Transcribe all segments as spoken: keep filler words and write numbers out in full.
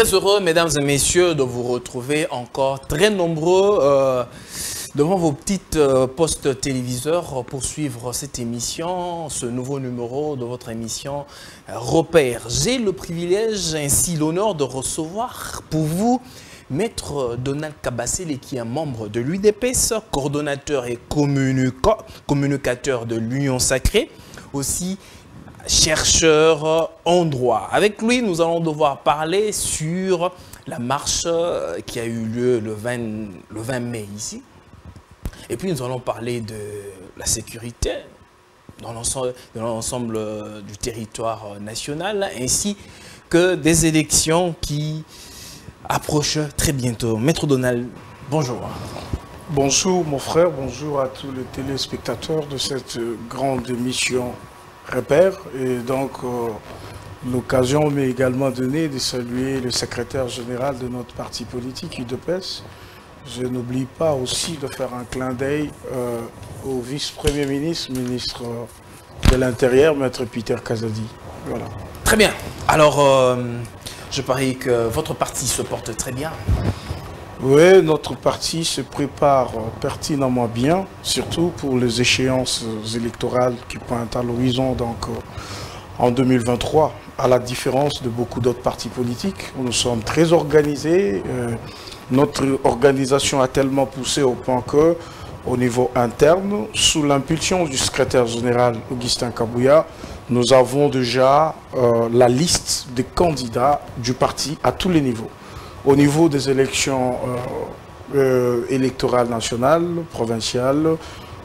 Très heureux, mesdames et messieurs, de vous retrouver encore très nombreux euh, devant vos petites euh, postes téléviseurs pour suivre cette émission, ce nouveau numéro de votre émission euh, Repère. J'ai le privilège, ainsi l'honneur de recevoir pour vous Maître Donald Kabasele, qui est un membre de l'U D P S, coordonnateur et communica communicateur de l'Union Sacrée, aussi chercheur en droit. Avec lui, nous allons devoir parler sur la marche qui a eu lieu le vingt mai ici. Et puis, nous allons parler de la sécurité dans l'ensemble du territoire national, ainsi que des élections qui approchent très bientôt. Maître Donald, bonjour. Bonjour mon frère, bonjour à tous les téléspectateurs de cette grande émission Repère. Et donc, euh, l'occasion m'est également donnée de saluer le secrétaire général de notre parti politique, U D P S. Je n'oublie pas aussi de faire un clin d'œil euh, au vice-premier ministre, ministre de l'Intérieur, Maître Peter Kazadi. Voilà. Très bien. Alors, euh, je parie que votre parti se porte très bien. Oui, notre parti se prépare pertinemment bien, surtout pour les échéances électorales qui pointent à l'horizon donc en deux mille vingt-trois, à la différence de beaucoup d'autres partis politiques. Nous sommes très organisés. Euh, notre organisation a tellement poussé au point que, au niveau interne, sous l'impulsion du secrétaire général Augustin Kabouya, nous avons déjà euh, la liste des candidats du parti à tous les niveaux. Au niveau des élections euh, euh, électorales nationales, provinciales,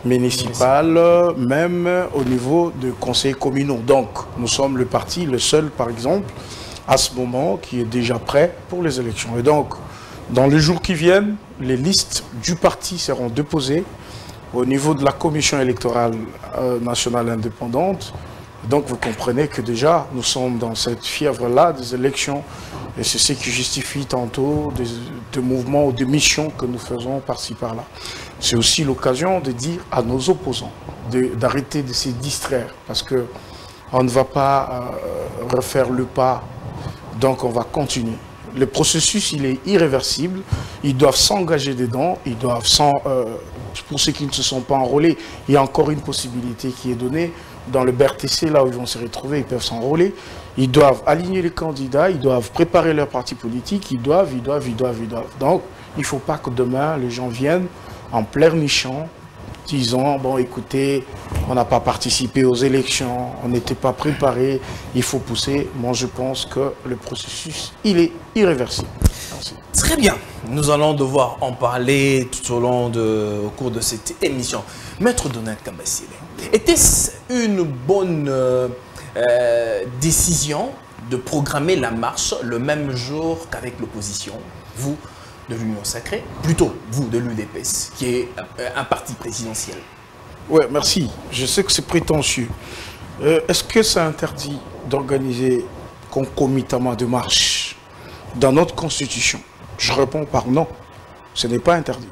municipales, même au niveau de conseils communaux. Donc, nous sommes le parti, le seul, par exemple, à ce moment, qui est déjà prêt pour les élections. Et donc, dans les jours qui viennent, les listes du parti seront déposées au niveau de la commission électorale euh, nationale indépendante. Donc, vous comprenez que déjà, nous sommes dans cette fièvre-là des élections. Et c'est ce qui justifie tantôt des, des mouvements ou des missions que nous faisons par-ci par-là. C'est aussi l'occasion de dire à nos opposants d'arrêter de, de se distraire, parce qu'on ne va pas euh, refaire le pas, donc on va continuer. Le processus, il est irréversible, ils doivent s'engager dedans, ils doivent, sans, euh, pour ceux qui ne se sont pas enrôlés, il y a encore une possibilité qui est donnée. Dans le B R T C, là où ils vont se retrouver, ils peuvent s'enrôler. Ils doivent aligner les candidats, ils doivent préparer leur parti politique, ils doivent, ils doivent, ils doivent, ils doivent. Donc, il ne faut pas que demain, les gens viennent en pleurnichant, disant, bon, écoutez, on n'a pas participé aux élections, on n'était pas préparé, il faut pousser. Moi, je pense que le processus, il est irréversible. Merci. Très bien. Nous allons devoir en parler tout au long de, au cours de cette émission. Maître Donald Kabasele, était-ce une bonne euh, euh, décision de programmer la marche le même jour qu'avec l'opposition, vous de l'Union Sacrée, plutôt vous de l'U D P S, qui est un parti présidentiel? Oui, merci. Je sais que c'est prétentieux. Euh, Est-ce que c'est interdit d'organiser concomitamment de marches dans notre constitution? Je réponds par non. Ce n'est pas interdit.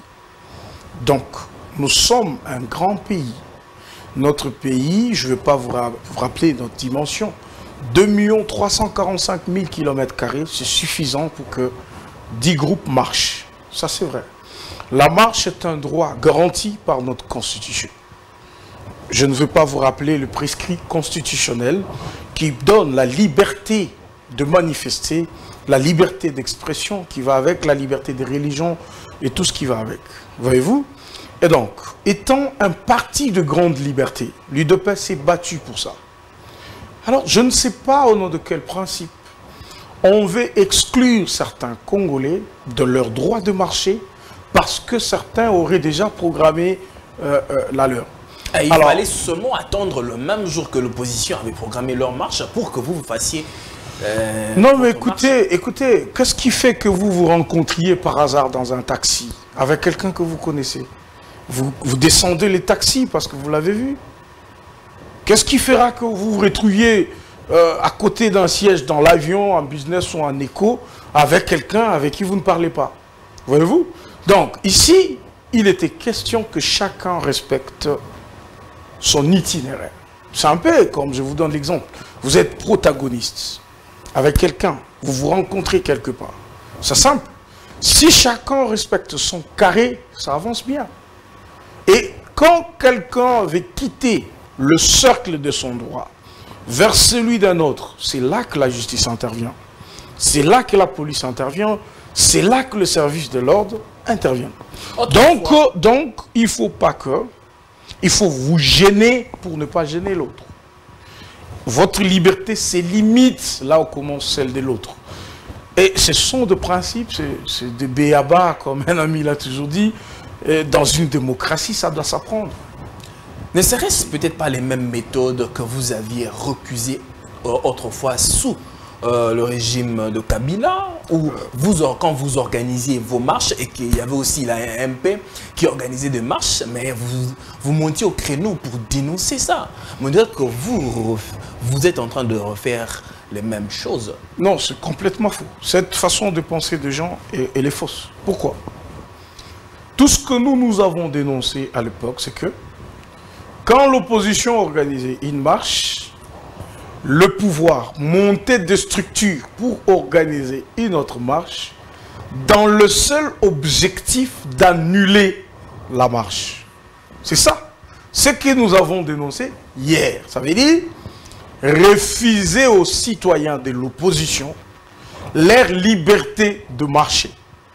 Donc, nous sommes un grand pays. Notre pays, je ne vais pas vous, ra vous rappeler notre dimension, deux millions trois cent quarante-cinq mille kilomètres carrés, c'est suffisant pour que dix groupes marchent. Ça, c'est vrai. La marche est un droit garanti par notre Constitution. Je ne veux pas vous rappeler le prescrit constitutionnel qui donne la liberté de manifester, la liberté d'expression qui va avec, la liberté des religions et tout ce qui va avec. Voyez-vous? Et donc, étant un parti de grande liberté, l'U D P S s'est battu pour ça. Alors, je ne sais pas au nom de quel principe on veut exclure certains Congolais de leur droit de marcher parce que certains auraient déjà programmé euh, euh, la leur. Et il Alors, fallait seulement attendre le même jour que l'opposition avait programmé leur marche pour que vous vous fassiez... Euh, non mais écoutez, marche. écoutez, qu'est-ce qui fait que vous vous rencontriez par hasard dans un taxi avec quelqu'un que vous connaissez? Vous, vous descendez les taxis parce que vous l'avez vu. Qu'est-ce qui fera que vous vous retrouviez euh, à côté d'un siège dans l'avion, en business ou en éco, avec quelqu'un avec qui vous ne parlez pas? Voyez-vous? Donc, ici, il était question que chacun respecte son itinéraire. C'est un peu comme, je vous donne l'exemple, vous êtes protagoniste avec quelqu'un, vous vous rencontrez quelque part. C'est simple. Si chacun respecte son carré, ça avance bien. Et quand quelqu'un veut quitter le cercle de son droit vers celui d'un autre, c'est là que la justice intervient. C'est là que la police intervient. C'est là que le service de l'ordre intervient. Donc, euh, donc, il ne faut pas que... Il faut vous gêner pour ne pas gêner l'autre. Votre liberté, c'est limite là où commence celle de l'autre. Et ce sont des principes, c'est des béabas, comme un ami l'a toujours dit. Et dans une démocratie, ça doit s'apprendre. Ne serait-ce peut-être pas les mêmes méthodes que vous aviez recusées euh, autrefois sous euh, le régime de Kabila, où vous, quand vous organisiez vos marches, et qu'il y avait aussi la M P qui organisait des marches, mais vous, vous montiez au créneau pour dénoncer ça. Mais dire que vous, vous êtes en train de refaire les mêmes choses. Non, c'est complètement faux. Cette façon de penser des gens, elle est fausse. Pourquoi? Tout ce que nous, nous avons dénoncé à l'époque, c'est que quand l'opposition organisait une marche, le pouvoir montait des structures pour organiser une autre marche dans le seul objectif d'annuler la marche. C'est ça. Ce que nous avons dénoncé hier. Ça veut dire refuser aux citoyens de l'opposition leur liberté de marcher.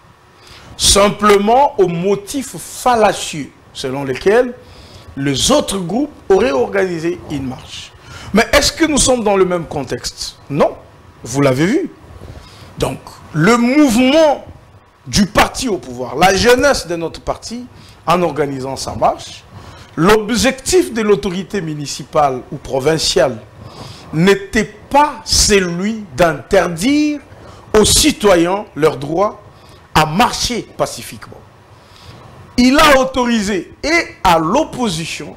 Simplement au motif fallacieux selon lesquels les autres groupes auraient organisé une marche. Mais est-ce que nous sommes dans le même contexte? Non, vous l'avez vu. Donc, le mouvement du parti au pouvoir, la jeunesse de notre parti, en organisant sa marche, l'objectif de l'autorité municipale ou provinciale n'était pas celui d'interdire aux citoyens leur droit à marcher pacifiquement. Il a autorisé et à l'opposition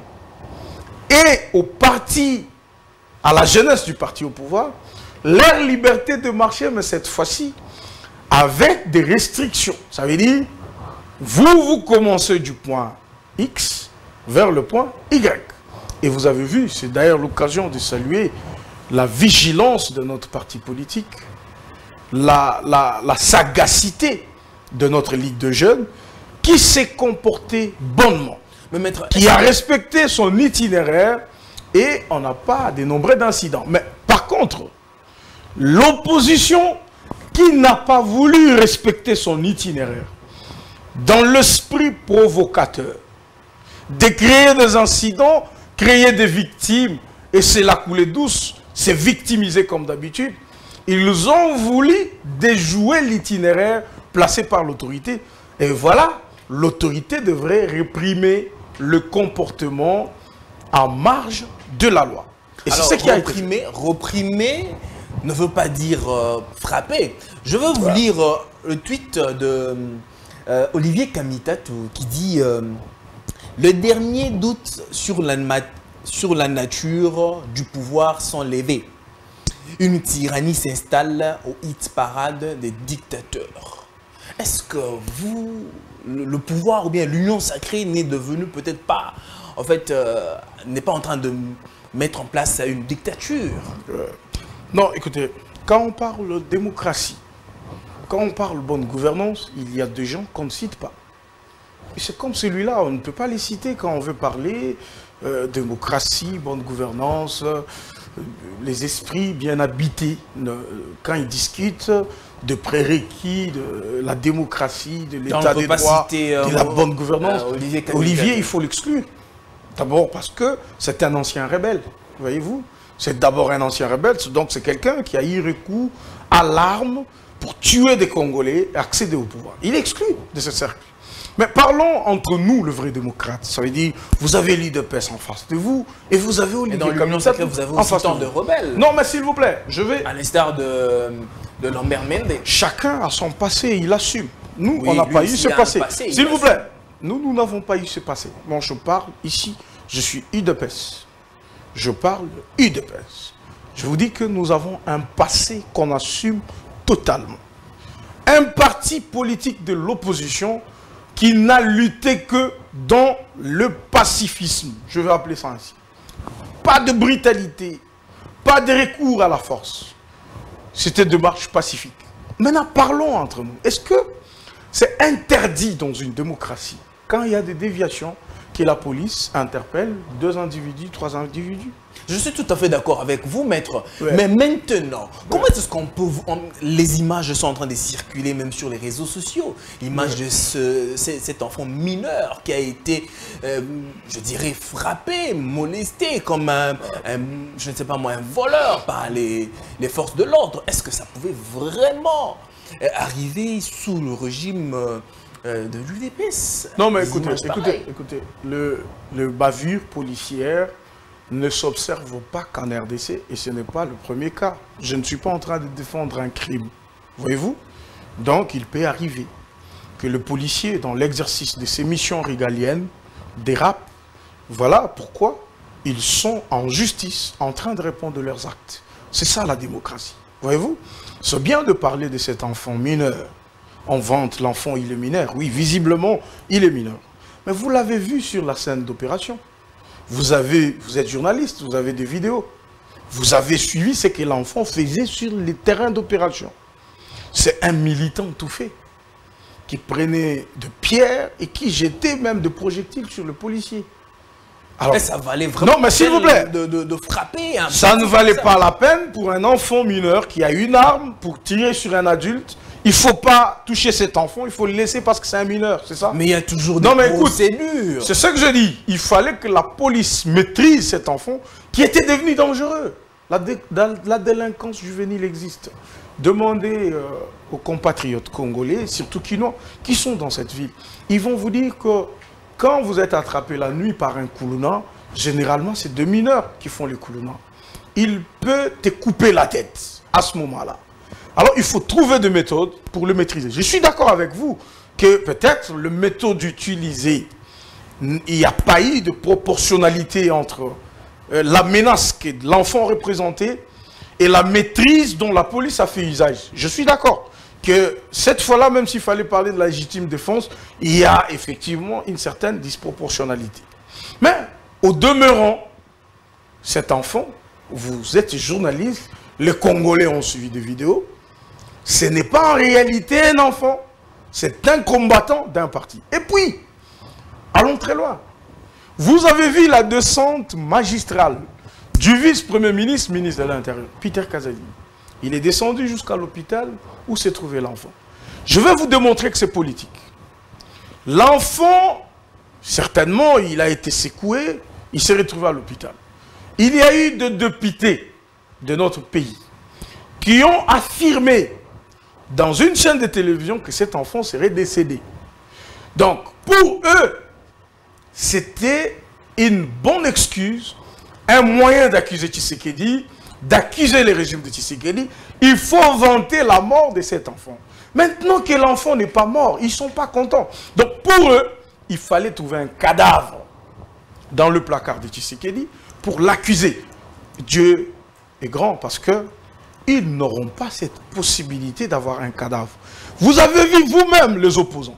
et au parti, à la jeunesse du parti au pouvoir, leur liberté de marcher, mais cette fois-ci, avec des restrictions. Ça veut dire, vous, vous commencez du point X vers le point Y. Et vous avez vu, c'est d'ailleurs l'occasion de saluer la vigilance de notre parti politique, la, la, la sagacité de notre Ligue de jeunes, qui s'est comporté bonnement, mais maître, qui a respecté son itinéraire et on n'a pas dénombré d'incidents. Mais par contre, l'opposition qui n'a pas voulu respecter son itinéraire, dans l'esprit provocateur, de créer des incidents, créer des victimes, et c'est la coulée douce, c'est victimiser comme d'habitude, ils ont voulu déjouer l'itinéraire placé par l'autorité. Et voilà, l'autorité devrait réprimer le comportement en marge de la loi. Et c'est ce qui a réprimer, reprimer ne veut pas dire euh, frapper. Je veux vous ouais. lire euh, le tweet de euh, Olivier Kamitatou qui dit euh, « Le dernier doute sur la, sur la nature du pouvoir sont levés. Une tyrannie s'installe au hit parade des dictateurs. » Est-ce que vous, le, le pouvoir ou bien l'union sacrée n'est devenue peut-être pas, en fait, euh, n'est pas en train de mettre en place une dictature? euh, Non, écoutez, quand on parle démocratie, quand on parle bonne gouvernance, il y a des gens qu'on ne cite pas. Et c'est comme celui-là, on ne peut pas les citer quand on veut parler euh, démocratie, bonne gouvernance, euh, les esprits bien habités, euh, quand ils discutent de prérequis, de la démocratie, de l'état des droits, citer, euh, de la bonne gouvernance. Euh, Olivier, Olivier, il faut l'exclure. D'abord parce que c'est un ancien rebelle, voyez-vous. C'est d'abord un ancien rebelle, donc c'est quelqu'un qui a eu recours à l'arme pour tuer des Congolais et accéder au pouvoir. Il est exclu de ce cercle. Mais parlons entre nous, le vrai démocrate. Ça veut dire, vous avez l'U D P S en face de vous et vous avez Olivier Kamitatou. Et dans l'Union sacrée, vous avez aussi tant de rebelles. Non, mais s'il vous plaît, je vais... À l'instar de, de Lambert Mende. Chacun a son passé, il assume. Nous, oui, on n'a pas eu ce passé. passé s'il vous plaît, nous, nous n'avons pas eu ce passé. Moi, je parle ici, je suis U D P S. Je parle U D P S. Je vous dis que nous avons un passé qu'on assume totalement. Un parti politique de l'opposition qui n'a lutté que dans le pacifisme. Je vais appeler ça ainsi. Pas de brutalité, pas de recours à la force. C'était de marche pacifique. Maintenant, parlons entre nous. Est-ce que c'est interdit dans une démocratie, quand il y a des déviations, que la police interpelle deux individus, trois individus? Je suis tout à fait d'accord avec vous, maître. Ouais. Mais maintenant, ouais. comment est-ce qu'on peut... On, les images sont en train de circuler même sur les réseaux sociaux. L'image ouais. de ce, cet enfant mineur qui a été, euh, je dirais, frappé, molesté comme un, un, je ne sais pas moi, un voleur par les, les forces de l'ordre. Est-ce que ça pouvait vraiment arriver sous le régime euh, de l'U D P S? Non, mais écoutez, écoutez, écoutez, le, le bavure policière ne s'observe pas qu'en R D C, et ce n'est pas le premier cas. Je ne suis pas en train de défendre un crime, voyez-vous? Donc, il peut arriver que le policier, dans l'exercice de ses missions régaliennes, dérape. Voilà pourquoi ils sont en justice, en train de répondre de leurs actes. C'est ça la démocratie, voyez-vous? C'est bien de parler de cet enfant mineur. On vante l'enfant, il est mineur. Oui, visiblement, il est mineur. Mais vous l'avez vu sur la scène d'opération. Vous, avez, vous êtes journaliste, vous avez des vidéos. Vous avez suivi ce que l'enfant faisait sur les terrains d'opération. C'est un militant tout fait, qui prenait de pierres et qui jetait même de projectiles sur le policier. Alors, mais ça valait vraiment non, mais s'il vous plaît, de, de, de frapper. Un ça ne valait ça. pas la peine pour un enfant mineur qui a une arme pour tirer sur un adulte. Il ne faut pas toucher cet enfant, il faut le laisser parce que c'est un mineur, c'est ça? Mais il y a toujours des non, mais procédures. C'est ce que je dis. Il fallait que la police maîtrise cet enfant qui était devenu dangereux. La, dé la délinquance juvénile existe. Demandez euh, aux compatriotes congolais, surtout quinois, qui sont dans cette ville. Ils vont vous dire que quand vous êtes attrapé la nuit par un koulouna, généralement c'est deux mineurs qui font les koulounas. Il peut te couper la tête à ce moment-là. Alors, il faut trouver des méthodes pour le maîtriser. Je suis d'accord avec vous que peut-être le méthode utilisée, il n'y a pas eu de proportionnalité entre euh, la menace que l'enfant représentait et la maîtrise dont la police a fait usage. Je suis d'accord que cette fois-là, même s'il fallait parler de la légitime défense, il y a effectivement une certaine disproportionnalité. Mais, au demeurant, cet enfant, vous êtes journaliste, les Congolais ont suivi des vidéos, ce n'est pas en réalité un enfant, c'est un combattant d'un parti. Et puis, allons très loin. Vous avez vu la descente magistrale du vice-premier ministre, ministre de l'Intérieur, Peter Kazadi. Il est descendu jusqu'à l'hôpital où s'est trouvé l'enfant. Je vais vous démontrer que c'est politique. L'enfant, certainement, il a été secoué, il s'est retrouvé à l'hôpital. Il y a eu des députés de notre pays qui ont affirmé dans une chaîne de télévision que cet enfant serait décédé. Donc, pour eux, c'était une bonne excuse, un moyen d'accuser Tshisekedi, d'accuser le régime de Tshisekedi. Il faut vanter la mort de cet enfant. Maintenant que l'enfant n'est pas mort, ils ne sont pas contents. Donc, pour eux, il fallait trouver un cadavre dans le placard de Tshisekedi pour l'accuser. Dieu est grand parce que ils n'auront pas cette possibilité d'avoir un cadavre. Vous avez vu vous-même les opposants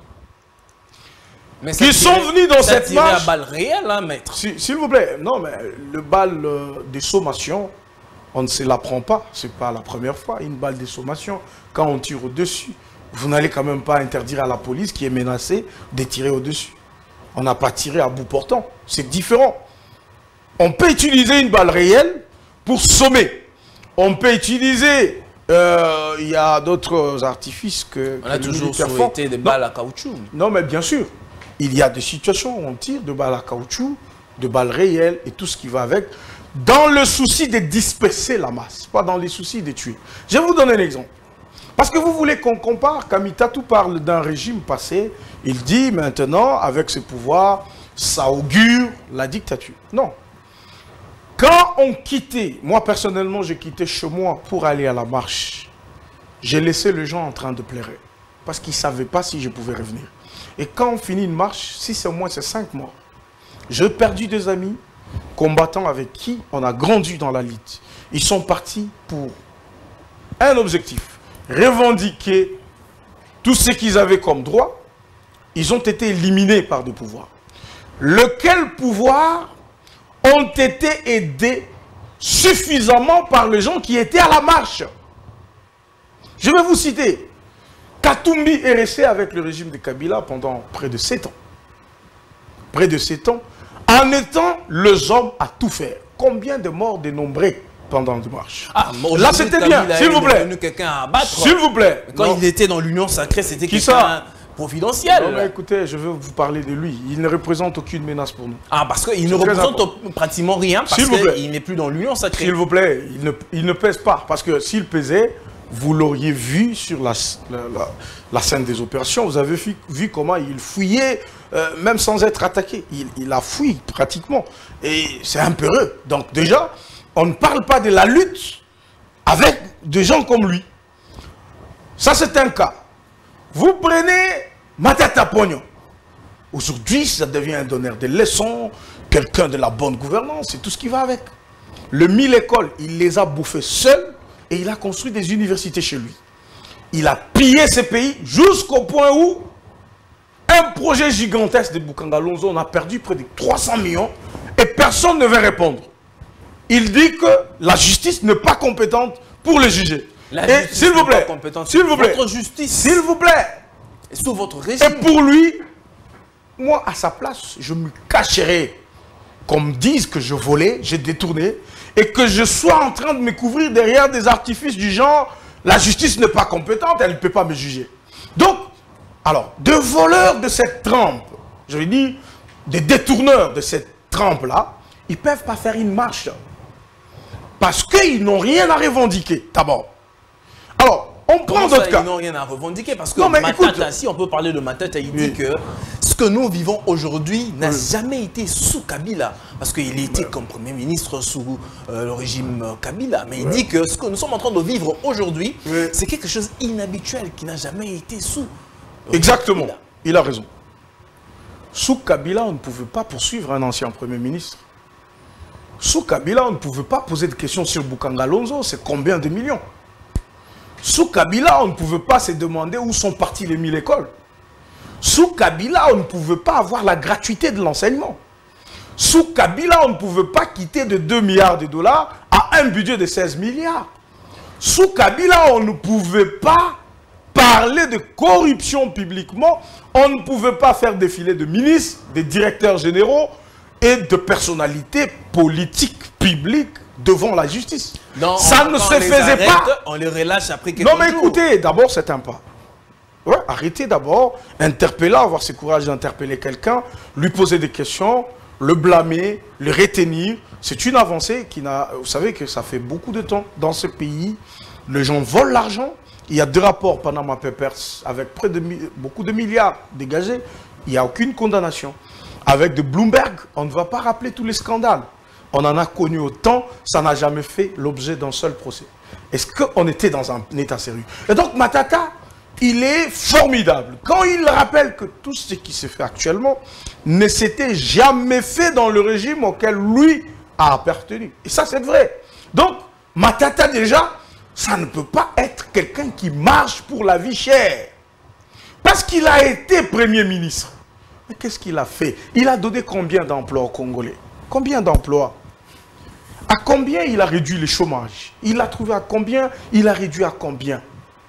mais qui sont venus dans cette marche. À balle réelle, hein, maître. S'il vous plaît, non, mais le bal euh, des sommations, on ne se l'apprend pas. Ce n'est pas la première fois. Une balle des sommations, quand on tire au-dessus, vous n'allez quand même pas interdire à la police qui est menacée de tirer au-dessus. On n'a pas tiré à bout portant. C'est différent. On peut utiliser une balle réelle pour sommer. On peut utiliser, euh, il y a d'autres artifices que... On a toujours souhaité des balles à caoutchouc. Non, mais bien sûr. Il y a des situations où on tire de balles à caoutchouc, de balles réelles et tout ce qui va avec, dans le souci de disperser la masse, pas dans les soucis de tuer. Je vais vous donner un exemple. Parce que vous voulez qu'on compare, Kamitatou parle d'un régime passé, il dit maintenant, avec ses pouvoirs, ça augure la dictature. Non. Quand on quittait, moi personnellement, j'ai quitté chez moi pour aller à la marche. J'ai laissé les gens en train de pleurer. Parce qu'ils ne savaient pas si je pouvais revenir. Et quand on finit une marche, si c'est moi, c'est cinq mois. J'ai perdu des amis, combattants avec qui on a grandi dans la lutte. Ils sont partis pour un objectif. Revendiquer tout ce qu'ils avaient comme droit. Ils ont été éliminés par des pouvoirs. Lequel pouvoir ont été aidés suffisamment par les gens qui étaient à la marche. Je vais vous citer. Katumbi est resté avec le régime de Kabila pendant près de sept ans. Près de sept ans, en étant le homme à tout faire. Combien de morts dénombrés pendant la marche? Ah, là, c'était bien, s'il vous plaît. S'il vous plaît. Quand non. il était dans l'Union sacrée, c'était quelqu'un providentiel. Non, mais écoutez, je veux vous parler de lui. Il ne représente aucune menace pour nous. Ah, parce qu'il ne représente important. pratiquement rien, parce qu'il n'est plus dans l'Union sacrée. S'il vous plaît, il ne, il ne pèse pas. Parce que s'il pesait, vous l'auriez vu sur la, la, la, la scène des opérations. Vous avez vu, vu comment il fouillait, euh, même sans être attaqué. Il, il a fouillé pratiquement. Et c'est impeureux. Donc déjà, on ne parle pas de la lutte avec des gens comme lui. Ça, c'est un cas. Vous prenez Matata Pognon. Aujourd'hui, ça devient un donneur de leçons, quelqu'un de la bonne gouvernance, c'est tout ce qui va avec. Le mille écoles, il les a bouffées seul et il a construit des universités chez lui. Il a pillé ce pays jusqu'au point où un projet gigantesque de Bukanga Lonzo, on a perdu près de trois cents millions et personne ne veut répondre. Il dit que la justice n'est pas compétente pour le juger. Et s'il vous plaît, s'il vous plaît, votre justice, s'il vous plaît, sous votre régime. Et pour lui, moi à sa place, je me cacherai qu'on me dise que je volais, j'ai détourné, et que je sois en train de me couvrir derrière des artifices du genre, la justice n'est pas compétente, elle ne peut pas me juger. Donc, alors, de voleurs de cette trempe, je veux dire, des détourneurs de cette trempe-là, ils ne peuvent pas faire une marche. Parce qu'ils n'ont rien à revendiquer, d'abord. Alors, on prend d'autres cas. Ils n'ont rien à revendiquer parce que non, mais Matata, écoute, si on peut parler de Matata, il oui. dit que ce que nous vivons aujourd'hui n'a oui. jamais été sous Kabila. Parce qu'il était ouais. comme Premier ministre sous euh, le régime Kabila. Mais il ouais. dit que ce que nous sommes en train de vivre aujourd'hui, oui. c'est quelque chose d'inhabituel qui n'a jamais été sous euh, Exactement. Kabila. Il a raison. Sous Kabila, on ne pouvait pas poursuivre un ancien Premier ministre. Sous Kabila, on ne pouvait pas poser de questions sur Bukanga Lonzo. C'est combien de millions? Sous Kabila, on ne pouvait pas se demander où sont partis les mille écoles. Sous Kabila, on ne pouvait pas avoir la gratuité de l'enseignement. Sous Kabila, on ne pouvait pas quitter de deux milliards de dollars à un budget de seize milliards. Sous Kabila, on ne pouvait pas parler de corruption publiquement. On ne pouvait pas faire défiler de ministres, de directeurs généraux et de personnalités politiques publiques devant la justice. Non, ça on, ne se on faisait arrête, pas. On les relâche après quelques jours. Non mais jours. écoutez, d'abord c'est un pas. Ouais, arrêtez d'abord, interpeller, avoir ce courage d'interpeller quelqu'un, lui poser des questions, le blâmer, le retenir. C'est une avancée qui n'a... Vous savez que ça fait beaucoup de temps dans ce pays. Les gens volent l'argent. Il y a deux rapports Panama Papers avec près de beaucoup de milliards dégagés. Il n'y a aucune condamnation. Avec de Bloomberg, on ne va pas rappeler tous les scandales. On en a connu autant, ça n'a jamais fait l'objet d'un seul procès. Est-ce qu'on était dans un état sérieux? Et donc Matata, il est formidable. Quand il rappelle que tout ce qui se fait actuellement ne s'était jamais fait dans le régime auquel lui a appartenu. Et ça, c'est vrai. Donc, Matata, déjà, ça ne peut pas être quelqu'un qui marche pour la vie chère. Parce qu'il a été Premier ministre. Mais qu'est-ce qu'il a fait? Il a donné combien d'emplois aux Congolais? Combien d'emplois? À combien il a réduit le chômage? Il a trouvé à combien? Il a réduit à combien?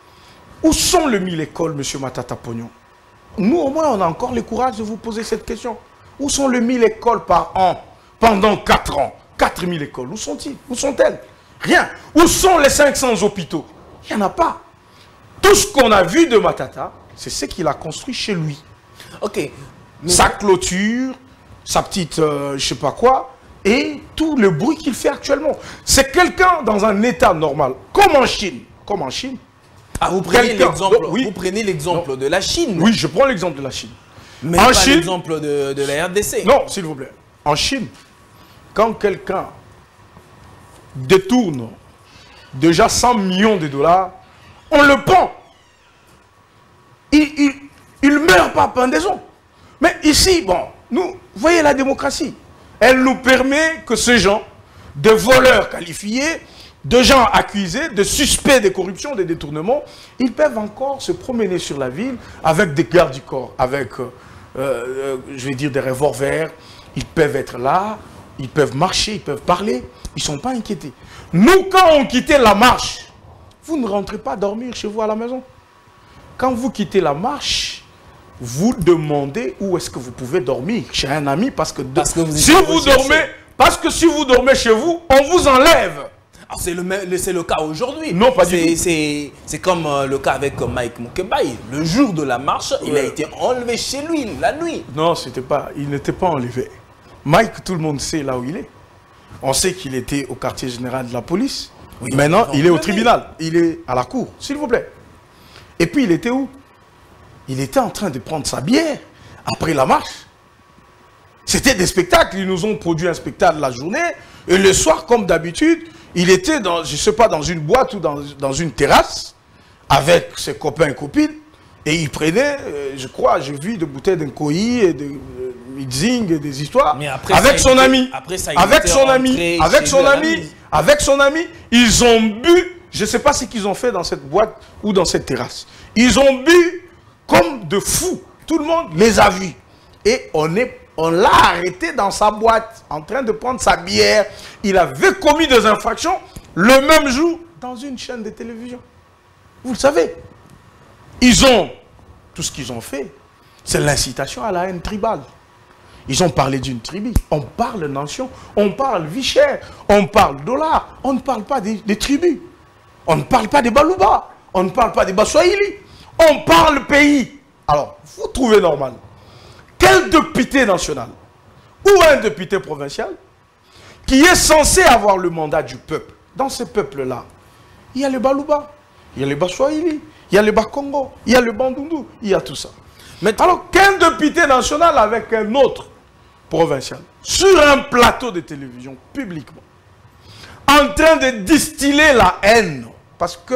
Où sont les mille écoles, M. Matata Pognon? Nous, au moins, on a encore le courage de vous poser cette question. Où sont les mille écoles par an pendant quatre ans? quatre mille écoles, où sont-ils? Où sont-elles? Rien. Où sont les cinq cents hôpitaux? Il n'y en a pas. Tout ce qu'on a vu de Matata, c'est ce qu'il a construit chez lui. Ok. Mais... Sa clôture, sa petite, euh, je sais pas quoi, et tout le bruit qu'il fait actuellement. C'est quelqu'un dans un état normal, comme en Chine. Comme en Chine. Ah, vous prenez l'exemple oui. Vous prenez l'exemple de la Chine. Oui, je prends l'exemple de la Chine. Mais en pas l'exemple de, de la R D C. Non, s'il vous plaît. En Chine, quand quelqu'un détourne déjà cent millions de dollars, on le pend. Il, il, il meurt par pendaison. Mais ici, bon, nous, vous voyez la démocratie. Elle nous permet que ces gens, de voleurs qualifiés, de gens accusés, de suspects de corruption, de détournement, ils peuvent encore se promener sur la ville avec des gardes du corps, avec, euh, euh, je vais dire, des revolvers. Ils peuvent être là, ils peuvent marcher, ils peuvent parler, ils ne sont pas inquiétés. Nous, quand on quittait la marche, vous ne rentrez pas dormir chez vous à la maison. Quand vous quittez la marche, vous demandez où est-ce que vous pouvez dormir chez un ami parce que, de, parce que vous si vous dormez, parce que si vous dormez chez vous, on vous enlève. C'est le, le cas aujourd'hui. Non, pas du tout. C'est comme euh, le cas avec euh, Mike Mukebai. Le jour de la marche, ouais. il a été enlevé chez lui, la nuit. Non, c'était pas, il n'était pas enlevé. Mike, tout le monde sait là où il est. On sait qu'il était au quartier général de la police. Oui, maintenant, il est au tribunal. Il est à la cour, s'il vous plaît. Et puis, il était où? Il était en train de prendre sa bière après la marche. C'était des spectacles. Ils nous ont produit un spectacle la journée. Et le soir, comme d'habitude, il était dans, je ne sais pas, dans une boîte ou dans, dans une terrasse avec ses copains et copines. Et il prenait, euh, je crois, j'ai vu des bouteilles d'Nkoyi et de euh, Mitzing et des histoires. Mais après, avec son été, ami. Après, ça avec son ami. Avec son ami. Avec son ami. Ils ont bu. Je ne sais pas ce qu'ils ont fait dans cette boîte ou dans cette terrasse. Ils ont bu comme de fous. Tout le monde les a vus. Et on est, on l'a arrêté dans sa boîte, en train de prendre sa bière. Il avait commis des infractions le même jour dans une chaîne de télévision. Vous le savez. Ils ont, tout ce qu'ils ont fait, c'est l'incitation à la haine tribale. Ils ont parlé d'une tribu. On parle nation, on parle vie chère, on parle dollar. On ne parle pas des, des tribus. On ne parle pas des Balouba. On ne parle pas des Baswahili. On parle pays. Alors, vous trouvez normal. Quel député national ou un député provincial qui est censé avoir le mandat du peuple, dans ce peuple-là, il y a les Balouba, il y a les Baswahili, il y a les Bakongo, il y a le Bandundu, il y a tout ça. Mais alors, qu'un député national avec un autre provincial, sur un plateau de télévision, publiquement, en train de distiller la haine, parce que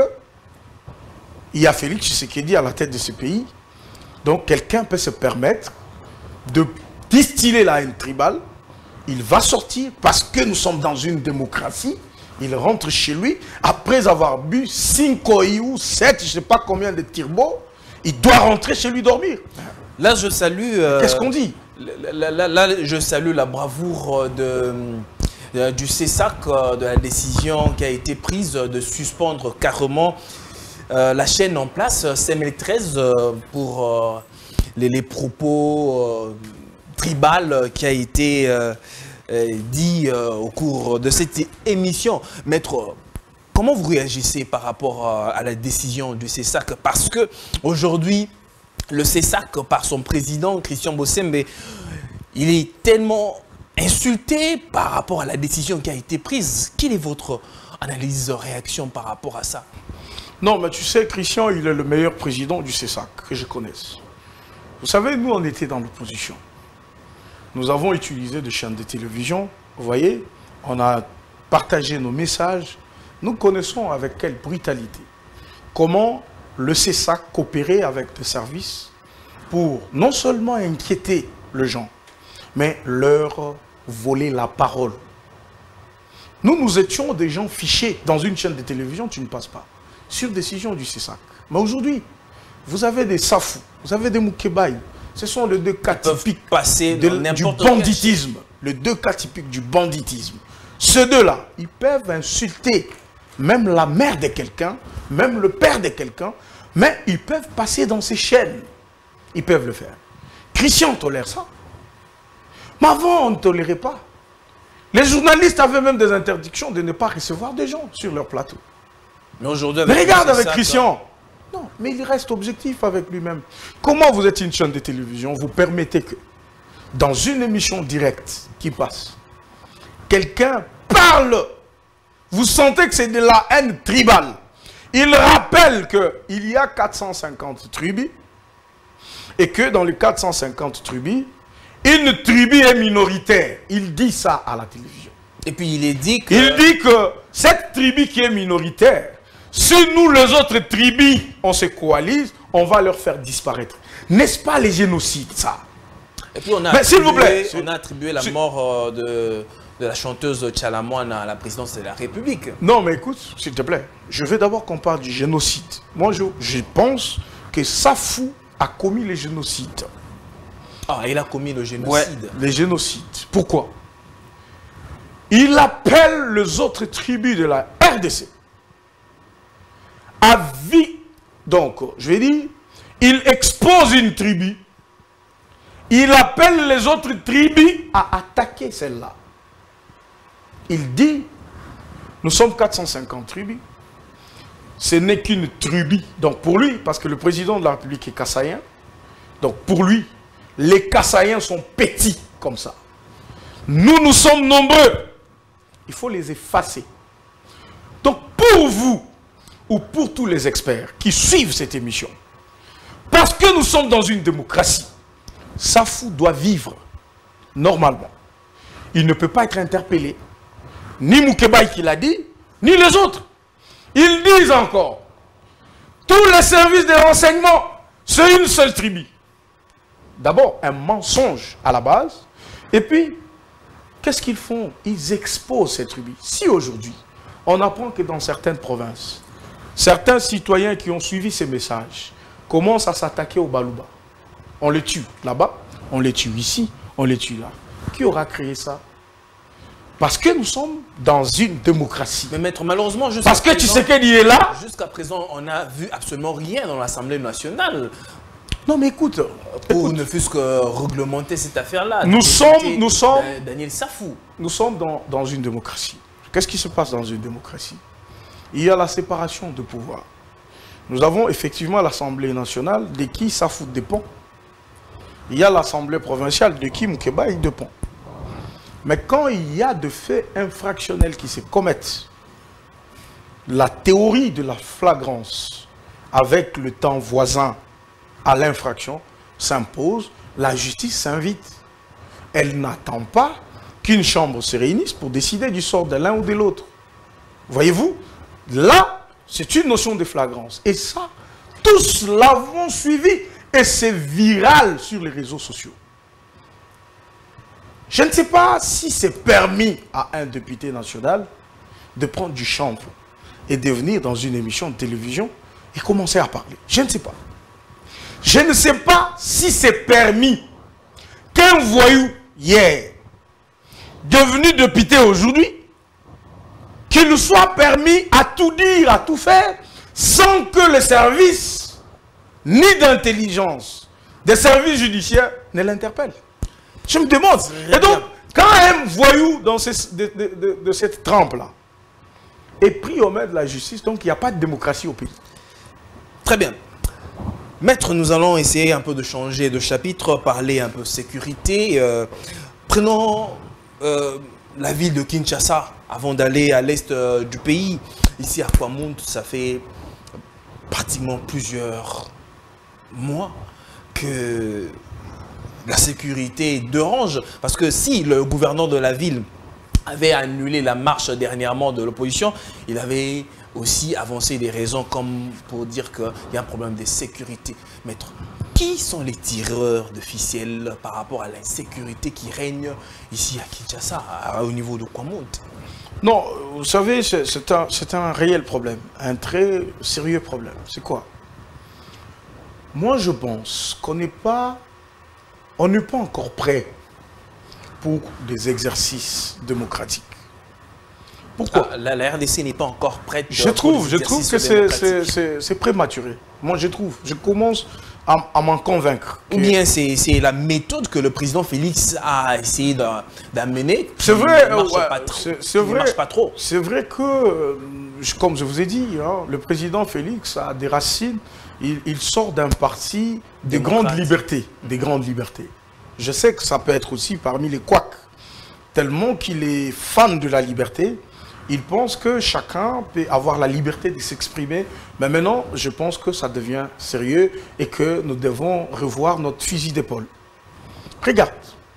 il y a Félix Tshisekedi à la tête de ce pays, donc quelqu'un peut se permettre de distiller la haine tribale, il va sortir parce que nous sommes dans une démocratie, il rentre chez lui, après avoir bu cinq ou sept, je ne sais pas combien de tirbos, il doit rentrer chez lui dormir. Là, je salue... Euh, Qu'est-ce qu'on dit? là, là, là, je salue la bravoure de, de, du C E S A C, de la décision qui a été prise de suspendre carrément euh, la chaîne en place, C M L treize, euh, pour euh, les, les propos euh, tribales qui a été... Euh, dit euh, au cours de cette émission. Maître, comment vous réagissez par rapport à, à la décision du C E S A C? Parce que aujourd'hui, le C E S A C, par son président, Christian Bossembe, il est tellement insulté par rapport à la décision qui a été prise. Quelle est votre analyse, réaction par rapport à ça? Non, mais tu sais, Christian, il est le meilleur président du C E S A C que je connaisse. Vous savez, nous, on était dans l'opposition. Nous avons utilisé des chaînes de télévision, vous voyez, on a partagé nos messages. Nous connaissons avec quelle brutalité comment le C E S A C coopérait avec des services pour non seulement inquiéter les gens, mais leur voler la parole. Nous, nous étions des gens fichés dans une chaîne de télévision, tu ne passes pas, sur décision du C E S A C. Mais aujourd'hui, vous avez des Safou, vous avez des Mukebai. Ce sont les deux cas typiques passer de, du banditisme. Les deux cas typiques du banditisme. Ces deux-là, ils peuvent insulter même la mère de quelqu'un, même le père de quelqu'un, mais ils peuvent passer dans ces chaînes. Ils peuvent le faire. Christian tolère ça. Mais avant, on ne tolérait pas. Les journalistes avaient même des interdictions de ne pas recevoir des gens sur leur plateau. Mais aujourd'hui, mais regarde avec Christian. Non, mais il reste objectif avec lui-même. Comment vous êtes une chaîne de télévision, vous permettez que, dans une émission directe qui passe, quelqu'un parle, vous sentez que c'est de la haine tribale. Il rappelle qu'il y a quatre cent cinquante tribus, et que dans les quatre cent cinquante tribus, une tribu est minoritaire. Il dit ça à la télévision. Et puis il est dit que... Il dit que cette tribu qui est minoritaire, si nous, les autres tribus, on se coalise, on va leur faire disparaître. N'est-ce pas les génocides, ça? Et puis on a, attribué, vous plaît, on a attribué la mort euh, de, de la chanteuse Tchalamouane à la présidence de la République. Non, mais écoute, s'il te plaît, je veux d'abord qu'on parle du génocide. Moi, je, je pense que Safou a commis le génocide. Ah, il a commis le génocide. Ouais, le génocide. Pourquoi? Il appelle les autres tribus de la R D C à vie. Donc, je vais dire, il expose une tribu. Il appelle les autres tribus à attaquer celle-là. Il dit, nous sommes quatre cent cinquante tribus. Ce n'est qu'une tribu. Donc pour lui, parce que le président de la République est kassaïen, donc pour lui, les kassaïens sont petits comme ça. Nous, nous sommes nombreux. Il faut les effacer. Donc pour vous, ou pour tous les experts qui suivent cette émission, parce que nous sommes dans une démocratie, Safou doit vivre normalement. Il ne peut pas être interpellé. Ni Moukébaï qui l'a dit, ni les autres. Ils disent encore, tous les services de renseignement, c'est une seule tribu. D'abord, un mensonge à la base. Et puis, qu'est-ce qu'ils font? Ils exposent cette tribu. Si aujourd'hui, on apprend que dans certaines provinces, certains citoyens qui ont suivi ces messages commencent à s'attaquer au Balouba. On les tue là-bas, on les tue ici, on les tue là. Qui aura créé ça? Parce que nous sommes dans une démocratie. Mais maître, malheureusement, parce que tu sais qu'il est là. Jusqu'à présent, on n'a vu absolument rien dans l'Assemblée nationale. Non mais écoute, pour écoute, ne fût-ce que réglementer cette affaire-là. Nous sommes, nous sommes, Daniel Safou. Nous sommes dans, dans une démocratie. Qu'est-ce qui se passe dans une démocratie? Il y a la séparation de pouvoir. Nous avons effectivement l'Assemblée nationale de qui Safou dépend. Il y a l'Assemblée provinciale de qui Moukébaï dépend. Mais quand il y a de faits infractionnels qui se commettent, la théorie de la flagrance avec le temps voisin à l'infraction s'impose, la justice s'invite. Elle n'attend pas qu'une chambre se réunisse pour décider du sort de l'un ou de l'autre. Voyez-vous, là, c'est une notion de flagrance. Et ça, tous l'avons suivi et c'est viral sur les réseaux sociaux. Je ne sais pas si c'est permis à un député national de prendre du chanvre et de venir dans une émission de télévision et commencer à parler. Je ne sais pas. Je ne sais pas si c'est permis qu'un voyou hier, devenu député aujourd'hui, qu'il soit permis à tout dire, à tout faire, sans que les services, ni d'intelligence, des services judiciaires ne l'interpellent. Je me demande. Et donc, quand un voyou dans ces, de, de, de, de cette trempe-là est pris au main de la justice, donc il n'y a pas de démocratie au pays. Très bien. Maître, nous allons essayer un peu de changer de chapitre, parler un peu sécurité. Euh, prenons euh, la ville de Kinshasa avant d'aller à l'est euh, du pays. Ici à Kwamount, ça fait pratiquement plusieurs mois que la sécurité dérange. Parce que si le gouverneur de la ville avait annulé la marche dernièrement de l'opposition, il avait aussi avancé des raisons comme pour dire qu'il y a un problème de sécurité. Maître, qui sont les tireurs de ficelles par rapport à l'insécurité qui règne ici à Kinshasa, au niveau de Kwamount? Non, vous savez, c'est un, un réel problème, un très sérieux problème. C'est quoi? Moi, je pense qu'on n'est pas, on n'est pas encore prêt pour des exercices démocratiques. Pourquoi? Ah, la, la R D C n'est pas encore prête. Je trouve, je trouve que c'est prématuré. Moi, je trouve. Je commence à, à m'en convaincre. Ou bien c'est la méthode que le président Félix a essayé d'amener. C'est vrai. C'est vrai. marche pas trop. C'est vrai que, comme je vous ai dit, hein, le président Félix a des racines. Il, il sort d'un parti des grandes libertés. Des grandes libertés. Je sais que ça peut être aussi parmi les couacs. Tellement qu'il est fan de la liberté. Il pense que chacun peut avoir la liberté de s'exprimer. Mais maintenant, je pense que ça devient sérieux et que nous devons revoir notre fusil d'épaule. Regarde.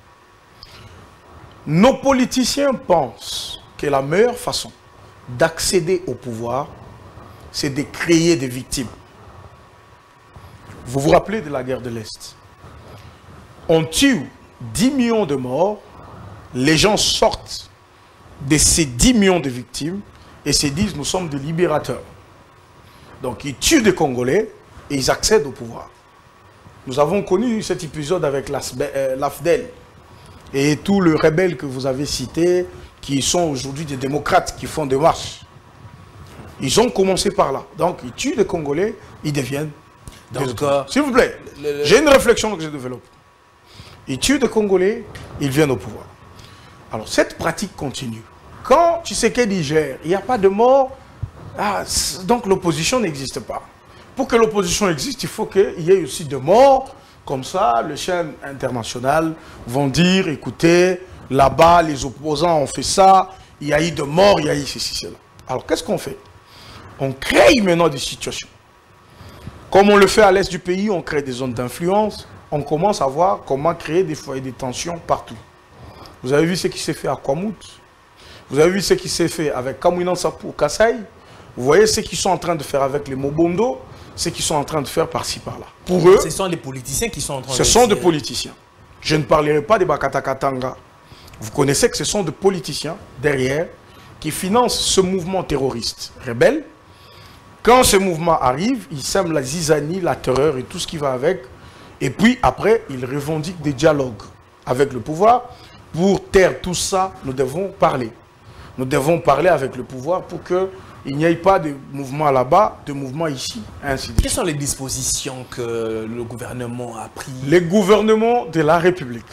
Nos politiciens pensent que la meilleure façon d'accéder au pouvoir, c'est de créer des victimes. Vous vous rappelez de la guerre de l'Est? On tue dix millions de morts, les gens sortent de ces dix millions de victimes et se disent nous sommes des libérateurs. Donc ils tuent des Congolais et ils accèdent au pouvoir. Nous avons connu cet épisode avec l'A F D E L et tous les rebelles que vous avez cités qui sont aujourd'hui des démocrates qui font des marches. Ils ont commencé par là. Donc, ils tuent les Congolais, ils deviennent... Donc, euh, s'il vous plaît, le, le... j'ai une réflexion que je développe. Ils tuent des Congolais, ils viennent au pouvoir. Alors, cette pratique continue. Quand Tshisekedi gère, il n'y a pas de mort, ah, donc l'opposition n'existe pas. Pour que l'opposition existe, il faut qu'il y ait aussi de morts. Comme ça, les chaînes internationales vont dire, écoutez, là-bas, les opposants ont fait ça, il y a eu de morts, il y a eu ceci, cela. Alors, qu'est-ce qu'on fait? On crée maintenant des situations. Comme on le fait à l'est du pays, on crée des zones d'influence. On commence à voir comment créer des foyers de tension partout. Vous avez vu ce qui s'est fait à Kwamut. Vous avez vu ce qui s'est fait avec Kamouinan Sapou, Kassai. Vous voyez ce qu'ils sont en train de faire avec les Mobondo, ce qu'ils sont en train de faire par-ci, par-là. Pour eux, ce sont les politiciens qui sont en train de... Ce sont des politiciens. Je ne parlerai pas des Bakatakatanga. Vous connaissez que ce sont des politiciens derrière qui financent ce mouvement terroriste rebelle. Quand ce mouvement arrive, ils sèment la zizanie, la terreur et tout ce qui va avec. Et puis après, ils revendiquent des dialogues avec le pouvoir. Pour taire tout ça, nous devons parler. Nous devons parler avec le pouvoir pour qu'il n'y ait pas de mouvement là-bas, de mouvement ici, ainsi de suite. Quelles sont les dispositions que le gouvernement a prises? Les gouvernements de la République,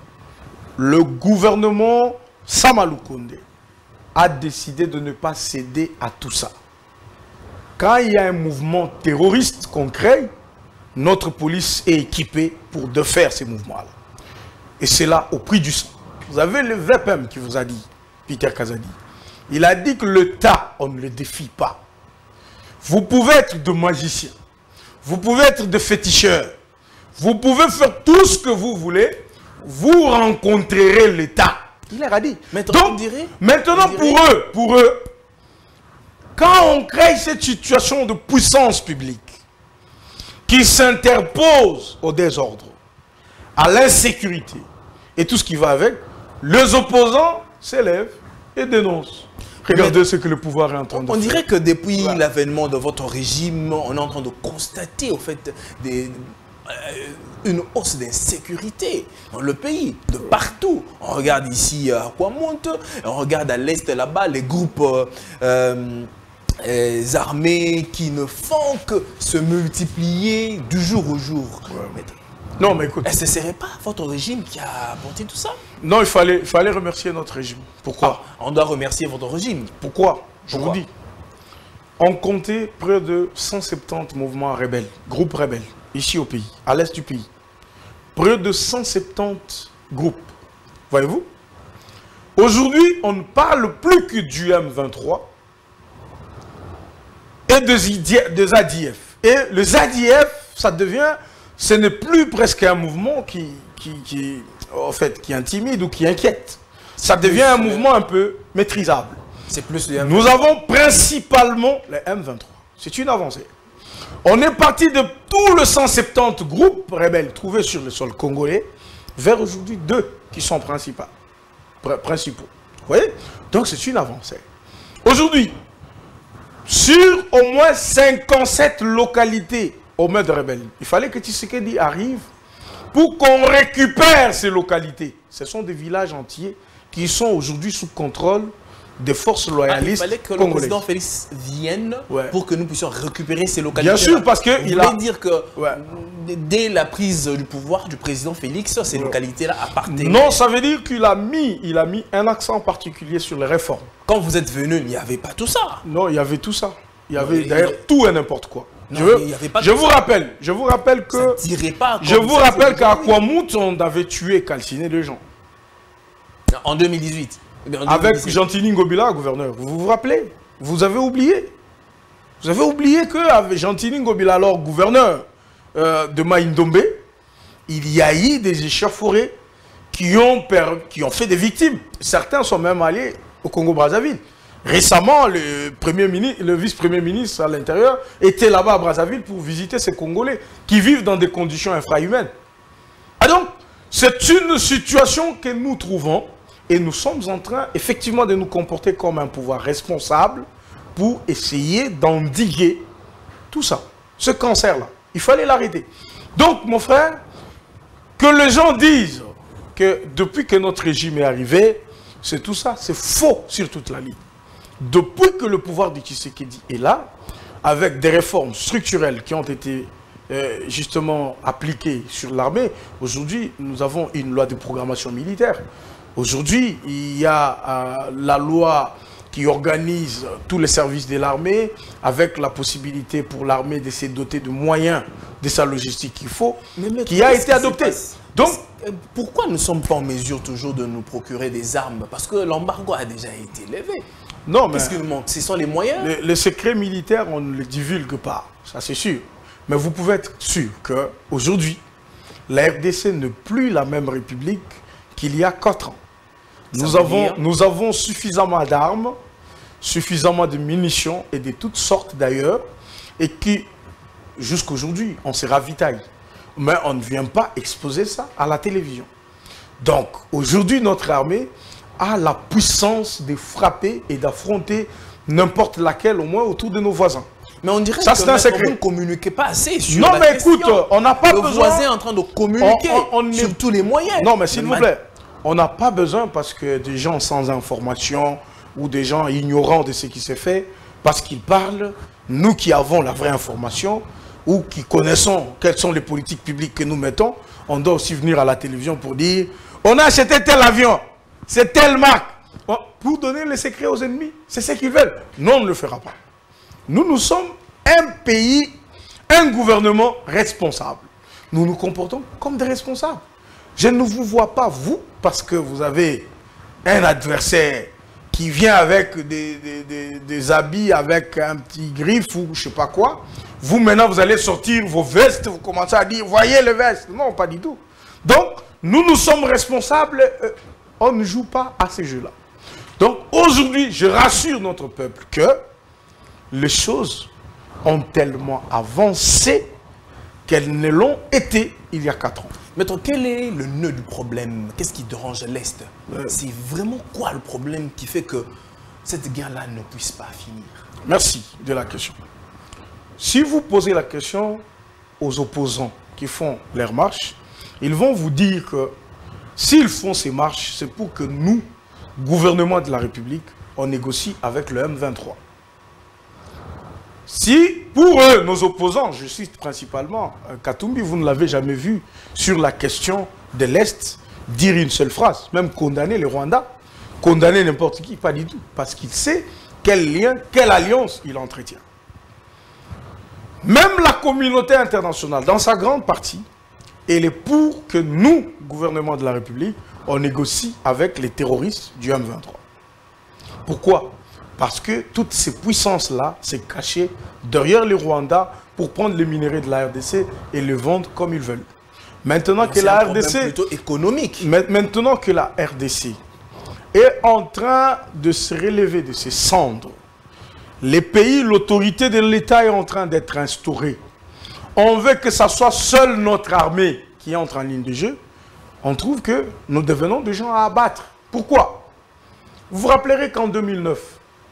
le gouvernement Samalou Kondé a décidé de ne pas céder à tout ça. Quand il y a un mouvement terroriste qu'on crée, notre police est équipée pour défaire ces mouvements-là. Et c'est là au prix du sang. Vous avez le V P M qui vous a dit, Peter Kazadi. Il a dit que le tas, on ne le défie pas. Vous pouvez être de magiciens. Vous pouvez être de féticheurs. Vous pouvez faire tout ce que vous voulez. Vous rencontrerez l'État. Il leur a dit. Maintenant, Donc, on dirait, maintenant on dirait... pour eux, pour eux, quand on crée cette situation de puissance publique qui s'interpose au désordre, à l'insécurité et tout ce qui va avec, les opposants s'élèvent et dénoncent. Regardez Mais, ce que le pouvoir est en train de on faire. On dirait que depuis voilà. l'avènement de votre régime, on est en train de constater au fait des, euh, une hausse d'insécurité dans le pays, de partout. On regarde ici à Kwamut, on regarde à l'est là-bas, les groupes euh, euh, les armées qui ne font que se multiplier du jour au jour. Ouais. Mais, non, mais écoute. Est-ce que ce ne serait pas votre régime qui a apporté tout ça? Non, il fallait, il fallait remercier notre régime. Pourquoi? Ah, on doit remercier votre régime. Pourquoi? Je Pourquoi? vous dis. On comptait près de cent soixante-dix mouvements rebelles, groupes rebelles, ici au pays, à l'est du pays. Près de cent soixante-dix groupes. Voyez-vous? Aujourd'hui, on ne parle plus que du M vingt-trois et des A D F. Et les A D F, ça devient... Ce n'est plus presque un mouvement qui, qui, qui, en fait, qui intimide ou qui inquiète. Ça devient un mouvement un peu maîtrisable. C'est plus le Nous avons principalement les M vingt-trois. C'est une avancée. On est parti de tout le cent soixante-dix groupes rebelles trouvés sur le sol congolais vers aujourd'hui deux qui sont principaux. principaux. Vous voyez? Donc c'est une avancée. Aujourd'hui, sur au moins cinquante-sept localités au maître de rebelles, il fallait que Tshisekedi arrive pour qu'on récupère ces localités. Ce sont des villages entiers qui sont aujourd'hui sous contrôle des forces loyalistes. Ah, il fallait que le congolaises. président Félix vienne ouais. pour que nous puissions récupérer ces localités. Bien sûr, parce que il a... a dire que ouais. dès la prise du pouvoir du président Félix, ces ouais. localités-là appartenaient. Non, ça veut dire qu'il a mis, il a mis un accent particulier sur les réformes. Quand vous êtes venu, il n'y avait pas tout ça. Non, il y avait tout ça. Il y avait d'ailleurs il... tout et n'importe quoi. Non, je veux, il y avait pas je vous ça. rappelle, je vous rappelle que, ça dirait pas je vous rappelle qu'à Kwamut, on avait tué et calciné des gens. En deux mille dix-huit. En avec Gentilly Ngobila, gouverneur. Vous vous rappelez? Vous avez oublié. Vous avez oublié qu'avec Gentilly Ngobila, alors gouverneur euh, de Maïndombe, il y a eu des échauffourées qui ont, qui ont fait des victimes. Certains sont même allés au Congo-Brazzaville. Récemment, le, premier ministre, le vice-premier ministre à l'intérieur était là-bas à Brazzaville pour visiter ces Congolais qui vivent dans des conditions infrahumaines. Ah donc, c'est une situation que nous trouvons et nous sommes en train effectivement de nous comporter comme un pouvoir responsable pour essayer d'endiguer tout ça, ce cancer-là. Il fallait l'arrêter. Donc, mon frère, que les gens disent que depuis que notre régime est arrivé, c'est tout ça, c'est faux sur toute la ligne. depuis que le pouvoir de Tshisekedi est là, avec des réformes structurelles qui ont été euh, justement appliquées sur l'armée, aujourd'hui, nous avons une loi de programmation militaire. Aujourd'hui, il y a euh, la loi qui organise tous les services de l'armée, avec la possibilité pour l'armée de se doter de moyens de sa logistique qu'il faut, mais qui a été adoptée. Donc, pourquoi nous ne sommes pas en mesure toujours de nous procurer des armes? Parce que l'embargo a déjà été levé. Non, mais... Qu'est-ce qui nous manque? Ce sont les moyens? Les, les secrets militaires, on ne les divulgue pas, ça c'est sûr. Mais vous pouvez être sûr qu'aujourd'hui, la R D C n'est plus la même république qu'il y a quatre ans. Nous avons, nous avons suffisamment d'armes, suffisamment de munitions et de toutes sortes d'ailleurs, et qui, jusqu'aujourd'hui, on se ravitaille. Mais on ne vient pas exposer ça à la télévision. Donc, aujourd'hui, notre armée a la puissance de frapper et d'affronter n'importe laquelle, au moins autour de nos voisins. Mais on dirait ça, que vous ne communiquez pas assez sur non, la mais question. écoute, on n'a pas Le besoin... Le voisin est en train de communiquer on, on, on sur est... tous les moyens. Non, mais s'il vous plaît, on n'a pas besoin parce que des gens sans information ou des gens ignorants de ce qui s'est fait, parce qu'ils parlent, nous qui avons la vraie information ou qui connaissons quelles sont les politiques publiques que nous mettons, on doit aussi venir à la télévision pour dire on a acheté tel avion, c'est telle marque, pour donner les secrets aux ennemis. C'est ce qu'ils veulent. Non, on ne le fera pas. Nous, nous sommes un pays, un gouvernement responsable. Nous nous comportons comme des responsables. Je ne vous vois pas, vous, parce que vous avez un adversaire qui vient avec des, des, des, des habits, avec un petit griffe ou je ne sais pas quoi. Vous, maintenant, vous allez sortir vos vestes, vous commencez à dire, voyez les vestes. Non, pas du tout. Donc, nous, nous sommes responsables. Euh, on ne joue pas à ces jeux-là. Donc, aujourd'hui, je rassure notre peuple que les choses ont tellement avancé qu'elles ne l'ont été il y a quatre ans. Maître, quel est le nœud du problème? Qu'est-ce qui dérange l'Est? euh, C'est vraiment quoi le problème qui fait que cette guerre-là ne puisse pas finir? Merci de la question. Si vous posez la question aux opposants qui font leurs marches, ils vont vous dire que s'ils font ces marches, c'est pour que nous, gouvernement de la République, on négocie avec le M vingt-trois. Si, pour eux, nos opposants, je cite principalement Katumbi, vous ne l'avez jamais vu sur la question de l'Est, dire une seule phrase, même condamner le Rwanda, condamner n'importe qui, pas du tout, parce qu'il sait quel lien, quelle alliance il entretient. Même la communauté internationale, dans sa grande partie, elle est pour que nous, gouvernement de la République, on négocie avec les terroristes du M vingt-trois. Pourquoi ? Parce que toutes ces puissances-là s'est cachées derrière le Rwanda pour prendre les minéraux de la R D C et les vendre comme ils veulent. Maintenant que la R D C, plutôt économique. Maintenant que la R D C est en train de se relever de ses cendres, les pays, l'autorité de l'État est en train d'être instaurée. On veut que ce soit seule notre armée qui entre en ligne de jeu. On trouve que nous devenons des gens à abattre. Pourquoi? Vous vous rappellerez qu'en deux mille neuf,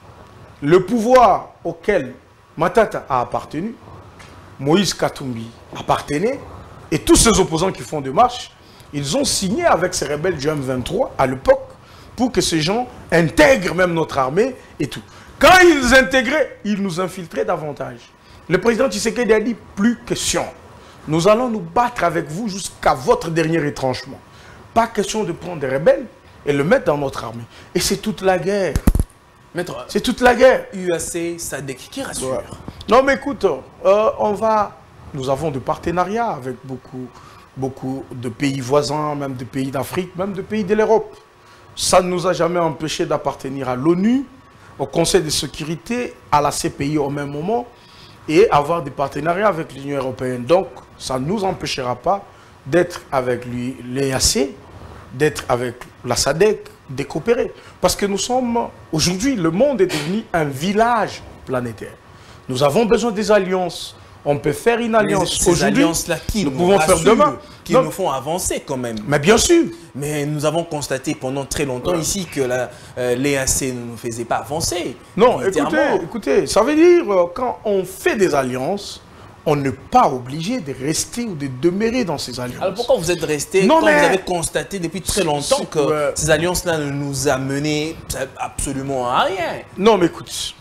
le pouvoir auquel Matata a appartenu, Moïse Katumbi appartenait, et tous ces opposants qui font des marches, ils ont signé avec ces rebelles du M vingt-trois à l'époque pour que ces gens intègrent même notre armée et tout. Quand ils intégraient, ils nous infiltraient davantage. Le président Tshisekedi a dit plus question. Nous allons nous battre avec vous jusqu'à votre dernier retranchement. Pas question de prendre des rebelles et le mettre dans notre armée. Et c'est toute la guerre. Maître, c'est toute la guerre. U A C, SADC, qui rassure? Ouais. Non mais écoute, euh, on va... Nous avons des partenariats avec beaucoup, beaucoup de pays voisins, même de pays d'Afrique, même de pays de l'Europe. Ça ne nous a jamais empêché d'appartenir à l'ONU, au Conseil de sécurité, à la C P I au même moment, et avoir des partenariats avec l'Union européenne. Donc, ça ne nous empêchera pas d'être avec l'E A C, d'être avec la SADC, de coopérer. Parce que nous sommes, aujourd'hui, le monde est devenu un village planétaire. Nous avons besoin des alliances. On peut faire une alliance aujourd'hui. Ces alliances-là qui nous, nous pouvons faire demain, qui non. nous font avancer quand même. Mais bien sûr. Mais nous avons constaté pendant très longtemps ouais. ici que euh, l'E A C ne nous faisait pas avancer. Non, écoutez, écoutez, ça veut dire euh, quand on fait des alliances, on n'est pas obligé de rester ou de demeurer dans ces alliances. Alors pourquoi vous êtes resté non, quand mais... vous avez constaté depuis très longtemps que ouais. ces alliances-là ne nous a mené absolument à rien? Non, mais écoute,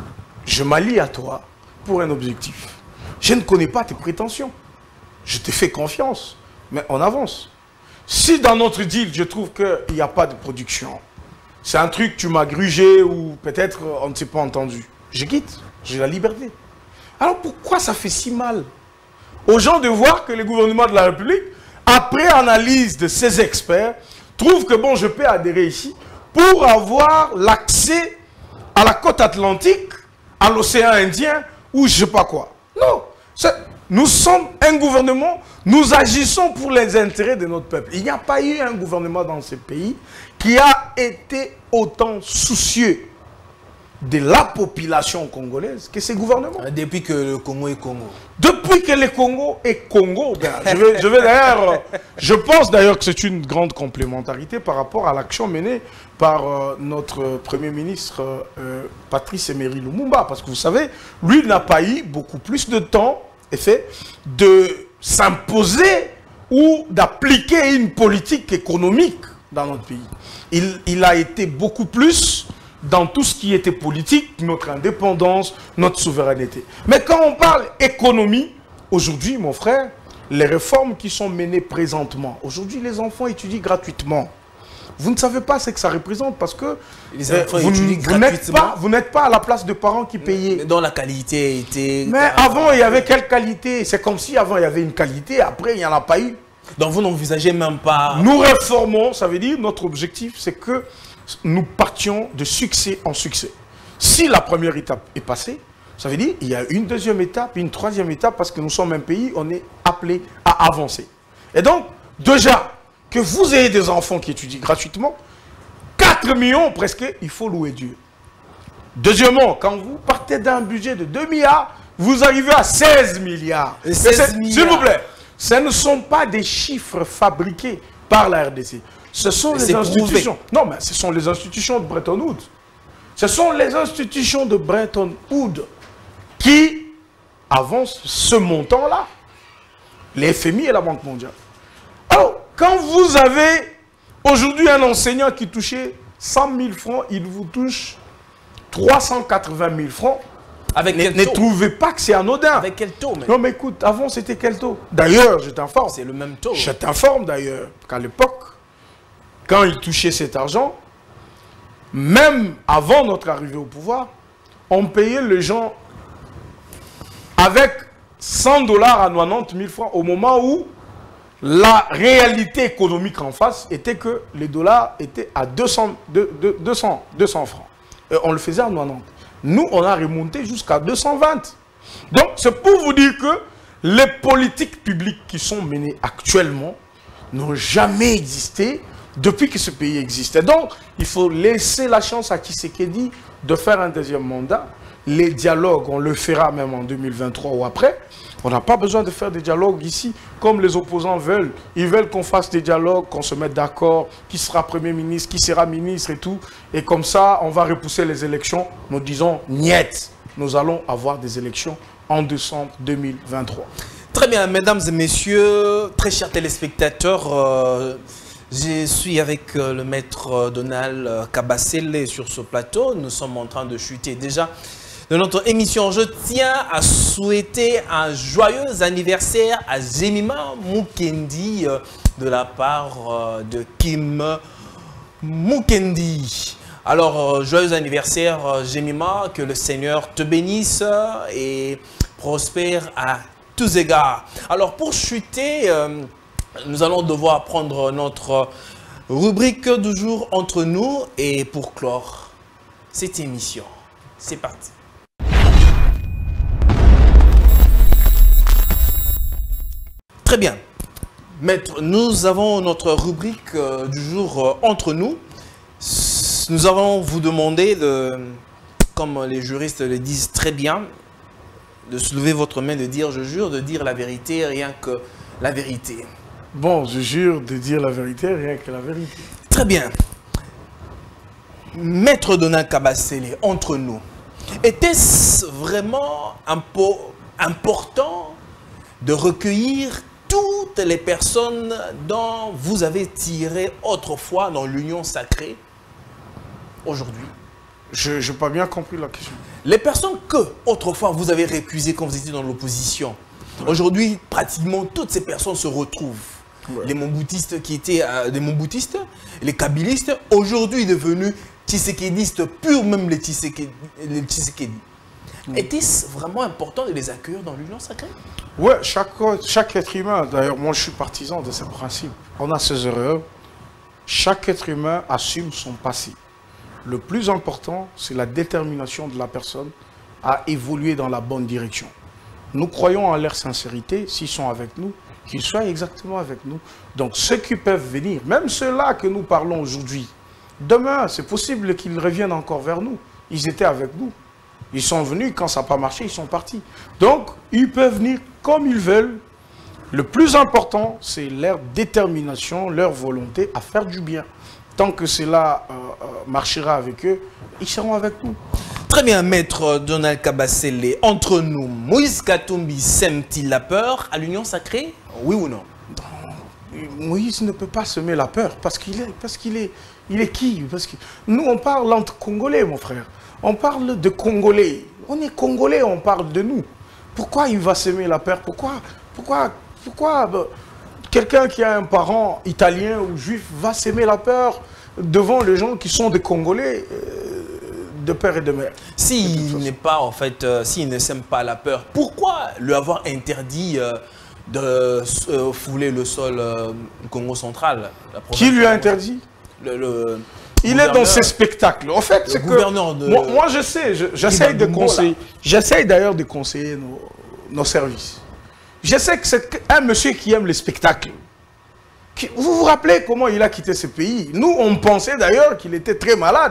je m'allie à toi pour un objectif. Je ne connais pas tes prétentions. Je te fais confiance, mais on avance. Si dans notre deal, je trouve qu'il n'y a pas de production, c'est un truc que tu m'as grugé ou peut-être on ne s'est pas entendu, je quitte, j'ai la liberté. Alors pourquoi ça fait si mal aux gens de voir que le gouvernement de la République, après analyse de ces experts, trouve que bon, je peux adhérer ici pour avoir l'accès à la côte atlantique, à l'océan Indien ou je ne sais pas quoi. Non, nous sommes un gouvernement, nous agissons pour les intérêts de notre peuple. Il n'y a pas eu un gouvernement dans ce pays qui a été autant soucieux de la population congolaise que ces gouvernements. Depuis que le Congo est Congo. Depuis que le Congo est Congo. Ben, je vais, je vais d'ailleurs, je pense d'ailleurs que c'est une grande complémentarité par rapport à l'action menée par euh, notre Premier ministre euh, Patrice Emery Lumumba. Parce que vous savez, lui n'a pas eu beaucoup plus de temps effet, de s'imposer ou d'appliquer une politique économique dans notre pays. Il, il a été beaucoup plus dans tout ce qui était politique, notre indépendance, notre souveraineté. Mais quand on parle économie, aujourd'hui, mon frère, les réformes qui sont menées présentement, aujourd'hui, les enfants étudient gratuitement. Vous ne savez pas ce que ça représente parce que les enfants euh, vous, étudient vous n'êtes pas, vous n'êtes pas à la place de parents qui payaient. Mais dont la qualité était... Mais avant, il y avait quelle qualité? C'est comme si avant, il y avait une qualité, après, il n'y en a pas eu. Donc vous n'envisagez même pas... Nous réformons, ça veut dire, notre objectif, c'est que nous partions de succès en succès. Si la première étape est passée, ça veut dire qu'il y a une deuxième étape, une troisième étape, parce que nous sommes un pays, on est appelé à avancer. Et donc, déjà, que vous ayez des enfants qui étudient gratuitement, quatre millions presque, il faut louer Dieu. Deuxièmement, quand vous partez d'un budget de deux milliards, vous arrivez à seize milliards. S'il vous plaît, ce ne sont pas des chiffres fabriqués par la R D C. Ce sont les institutions. Prouvé. Non, mais ce sont les institutions de Bretton Woods. Ce sont les institutions de Bretton Woods qui avancent ce montant-là. Les F M I et la Banque mondiale. Alors, quand vous avez aujourd'hui un enseignant qui touchait cent mille francs, il vous touche trois cent quatre-vingt mille francs. Avec ne, quel ne taux? trouvez pas que c'est anodin. Avec quel taux mais... Non, mais écoute, avant c'était quel taux? D'ailleurs, je t'informe. C'est le même taux. Je t'informe d'ailleurs qu'à l'époque, quand il touchait cet argent, même avant notre arrivée au pouvoir, on payait les gens avec cent dollars à quatre-vingt-dix mille francs au moment où la réalité économique en face était que les dollars étaient à deux cents, deux cents, deux cents francs. Et on le faisait à quatre-vingt-dix. Nous, on a remonté jusqu'à deux cent vingt. Donc, c'est pour vous dire que les politiques publiques qui sont menées actuellement n'ont jamais existé depuis que ce pays existait. Donc, il faut laisser la chance à Tshisekedi de faire un deuxième mandat. Les dialogues, on le fera même en deux mille vingt-trois ou après. On n'a pas besoin de faire des dialogues ici, comme les opposants veulent. Ils veulent qu'on fasse des dialogues, qu'on se mette d'accord, qui sera Premier ministre, qui sera ministre et tout. Et comme ça, on va repousser les élections. Nous disons, niet, nous allons avoir des élections en décembre deux mille vingt-trois. Très bien, mesdames et messieurs, très chers téléspectateurs, euh, je suis avec euh, le maître Donald Kabasele sur ce plateau. Nous sommes en train de chuter déjà de notre émission. Je tiens à souhaiter un joyeux anniversaire à Jemima Mukendi euh, de la part euh, de Kim Mukendi. Alors, euh, joyeux anniversaire euh, Jemima, que le Seigneur te bénisse et prospère à tous égards. Alors, pour chuter, euh, nous allons devoir prendre notre rubrique du jour entre nous et pour clore cette émission. C'est parti. Très bien. Maître, nous avons notre rubrique euh, du jour euh, entre nous. Nous allons vous demander, de, comme les juristes le disent très bien, de soulever votre main, de dire « je jure de dire la vérité, rien que la vérité ». Bon, je jure de dire la vérité, rien que la vérité. Très bien. Maître Donald Kabasele, entre nous, était-ce vraiment un peu important de recueillir toutes les personnes dont vous avez tiré autrefois dans l'union sacrée aujourd'hui? Je n'ai pas bien compris la question. Les personnes que autrefois vous avez récusées quand vous étiez dans l'opposition, aujourd'hui pratiquement toutes ces personnes se retrouvent. Ouais. Les Momboutistes qui étaient euh, des Momboutistes, les Kabylistes, aujourd'hui devenus Tshisekédistes purs, même les Tshisekédis. Mm. Était-ce vraiment important de les accueillir dans l'union sacrée? Oui, chaque, chaque être humain, d'ailleurs moi je suis partisan de ce principe. On a ses erreurs, chaque être humain assume son passé. Le plus important, c'est la détermination de la personne à évoluer dans la bonne direction. Nous croyons en leur sincérité, s'ils sont avec nous, qu'ils soient exactement avec nous. Donc ceux qui peuvent venir, même ceux-là que nous parlons aujourd'hui, demain, c'est possible qu'ils reviennent encore vers nous. Ils étaient avec nous. Ils sont venus, quand ça n'a pas marché, ils sont partis. Donc, ils peuvent venir comme ils veulent. Le plus important, c'est leur détermination, leur volonté à faire du bien. Tant que cela euh, euh, marchera avec eux, ils seront avec nous. Très bien, maître Donald Kabasele. Entre nous, Moïse Katumbi sème-t-il la peur à l'union sacrée? Oui ou non? Non, Moïse ne peut pas semer la peur parce qu'il est, parce qu'il est, il est qui? Parce que nous, on parle entre Congolais, mon frère. On parle de Congolais. On est Congolais, on parle de nous. Pourquoi il va semer la peur? Pourquoi, pourquoi, pourquoi bah, quelqu'un qui a un parent italien ou juif va semer la peur devant les gens qui sont des Congolais euh, de père et de mère? S'il n'est pas, en fait, euh, s'il ne sème pas la peur, pourquoi lui avoir interdit euh, de euh, fouler le sol euh, Congo central? Qui lui a interdit? le, le Il est dans ses spectacles. En fait, c'est que de... moi, moi, je sais, j'essaye de conseiller. J'essaye d'ailleurs de conseiller nos, nos services. Je sais que c'est un monsieur qui aime les spectacles. Qui, vous vous rappelez comment il a quitté ce pays? Nous, on pensait d'ailleurs qu'il était très malade.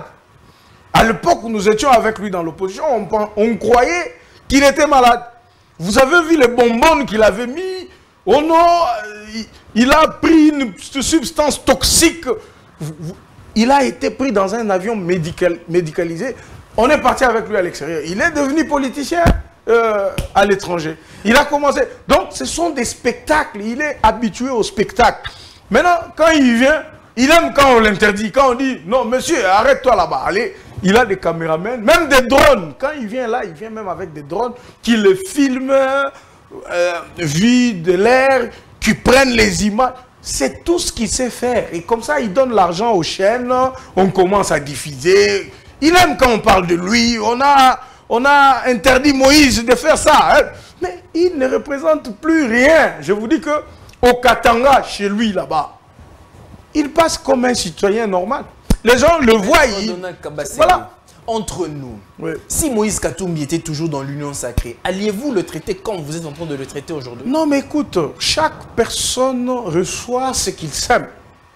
À l'époque où nous étions avec lui dans l'opposition, on, on croyait qu'il était malade. Vous avez vu les bonbons qu'il avait mis? Oh non, il, il a pris une substance toxique. Vous, vous, il a été pris dans un avion médical, médicalisé. On est parti avec lui à l'extérieur. Il est devenu politicien euh, à l'étranger. Il a commencé. Donc, ce sont des spectacles. Il est habitué au spectacle. Maintenant, quand il vient, il aime quand on l'interdit. Quand on dit, non, monsieur, arrête-toi là-bas. Allez, il a des caméramans, même des drones. Quand il vient là, il vient même avec des drones qui le filment, euh, vu de l'air, qui prennent les images. C'est tout ce qu'il sait faire. Et comme ça, il donne l'argent aux chaînes. On commence à diffuser. Il aime quand on parle de lui. On a, on a interdit Moïse de faire ça. Hein. Mais il ne représente plus rien. Je vous dis que au Katanga, chez lui, là-bas, il passe comme un citoyen normal. Les gens le voient. Il... Voilà. Entre nous, oui. Si Moïse Katumbi était toujours dans l'union sacrée, alliez-vous le traiter comme vous êtes en train de le traiter aujourd'hui? Non, mais écoute, chaque personne reçoit ce qu'il sème.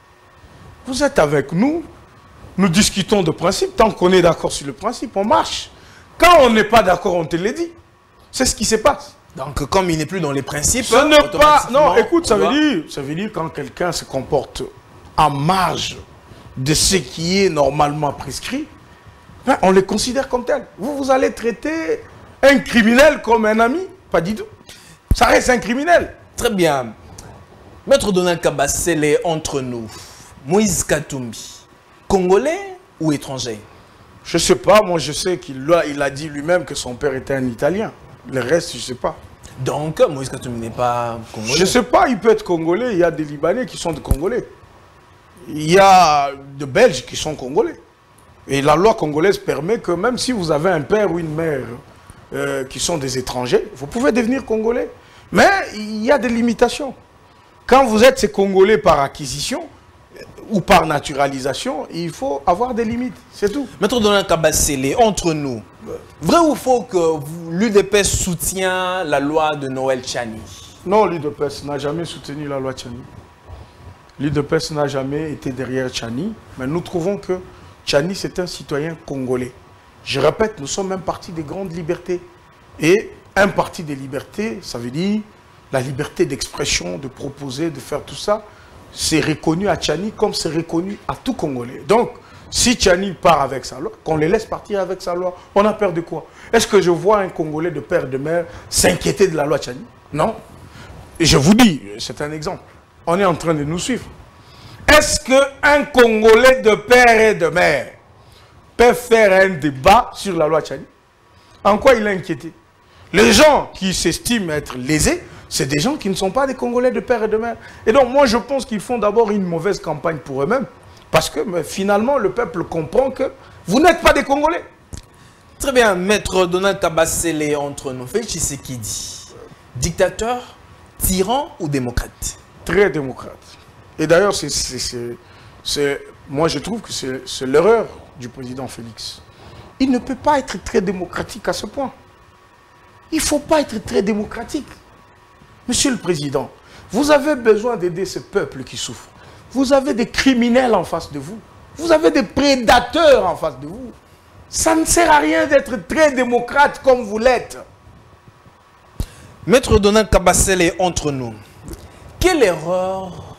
Vous êtes avec nous, nous discutons de principe. Tant qu'on est d'accord sur le principe, on marche. Quand on n'est pas d'accord, on te le dit. C'est ce qui se passe. Donc, comme il n'est plus dans les principes... Ce n'est pas... Non, écoute, ça veut dire, ça veut dire quand quelqu'un se comporte en marge de ce qui est normalement prescrit, ben, on les considère comme tels. Vous, vous allez traiter un criminel comme un ami? Pas du tout. Ça reste un criminel. Très bien. Maître Donald Kabasele, entre nous, Moïse Katumbi, Congolais ou étranger? Je ne sais pas. Moi, je sais qu'il a, il a dit lui-même que son père était un Italien. Le reste, je ne sais pas. Donc, Moïse Katumbi n'est pas Congolais? Je ne sais pas. Il peut être Congolais. Il y a des Libanais qui sont des Congolais. Il y a des Belges qui sont Congolais. Et la loi congolaise permet que même si vous avez un père ou une mère euh, qui sont des étrangers, vous pouvez devenir Congolais. Mais il y a des limitations. Quand vous êtes ces Congolais par acquisition euh, ou par naturalisation, il faut avoir des limites. C'est tout. Maître Donald Kabasele, entre nous, vrai ou faux que l'U D P S soutient la loi de Noël Tchani? Non, l'U D P S n'a jamais soutenu la loi Tchani. L'U D P S n'a jamais été derrière Tchani. Mais nous trouvons que Tchani, c'est un citoyen congolais. Je répète, nous sommes un parti des grandes libertés. Et un parti des libertés, ça veut dire la liberté d'expression, de proposer, de faire tout ça. C'est reconnu à Tchani comme c'est reconnu à tout Congolais. Donc, si Tchani part avec sa loi, qu'on les laisse partir avec sa loi, on a peur de quoi? Est-ce que je vois un Congolais de père et de mère s'inquiéter de la loi Tchani? Non. je vous dis, c'est un exemple. On est en train de nous suivre. Est-ce qu'un Congolais de père et de mère peut faire un débat sur la loi Tchani? En quoi il est inquiété? Les gens qui s'estiment être lésés, c'est des gens qui ne sont pas des Congolais de père et de mère. Et donc, moi, je pense qu'ils font d'abord une mauvaise campagne pour eux-mêmes. Parce que mais finalement, le peuple comprend que vous n'êtes pas des Congolais. Très bien, Maître Donald Kabasele entre nous. Félix Tshisekedi, dictateur, tyran ou démocrate? Très démocrate. Et d'ailleurs, c'est, moi, je trouve que c'est l'erreur du président Félix. Il ne peut pas être très démocratique à ce point. Il ne faut pas être très démocratique. Monsieur le Président, vous avez besoin d'aider ce peuple qui souffre. Vous avez des criminels en face de vous. Vous avez des prédateurs en face de vous. Ça ne sert à rien d'être très démocrate comme vous l'êtes. Maître Donald Kabasele entre nous. Quelle erreur?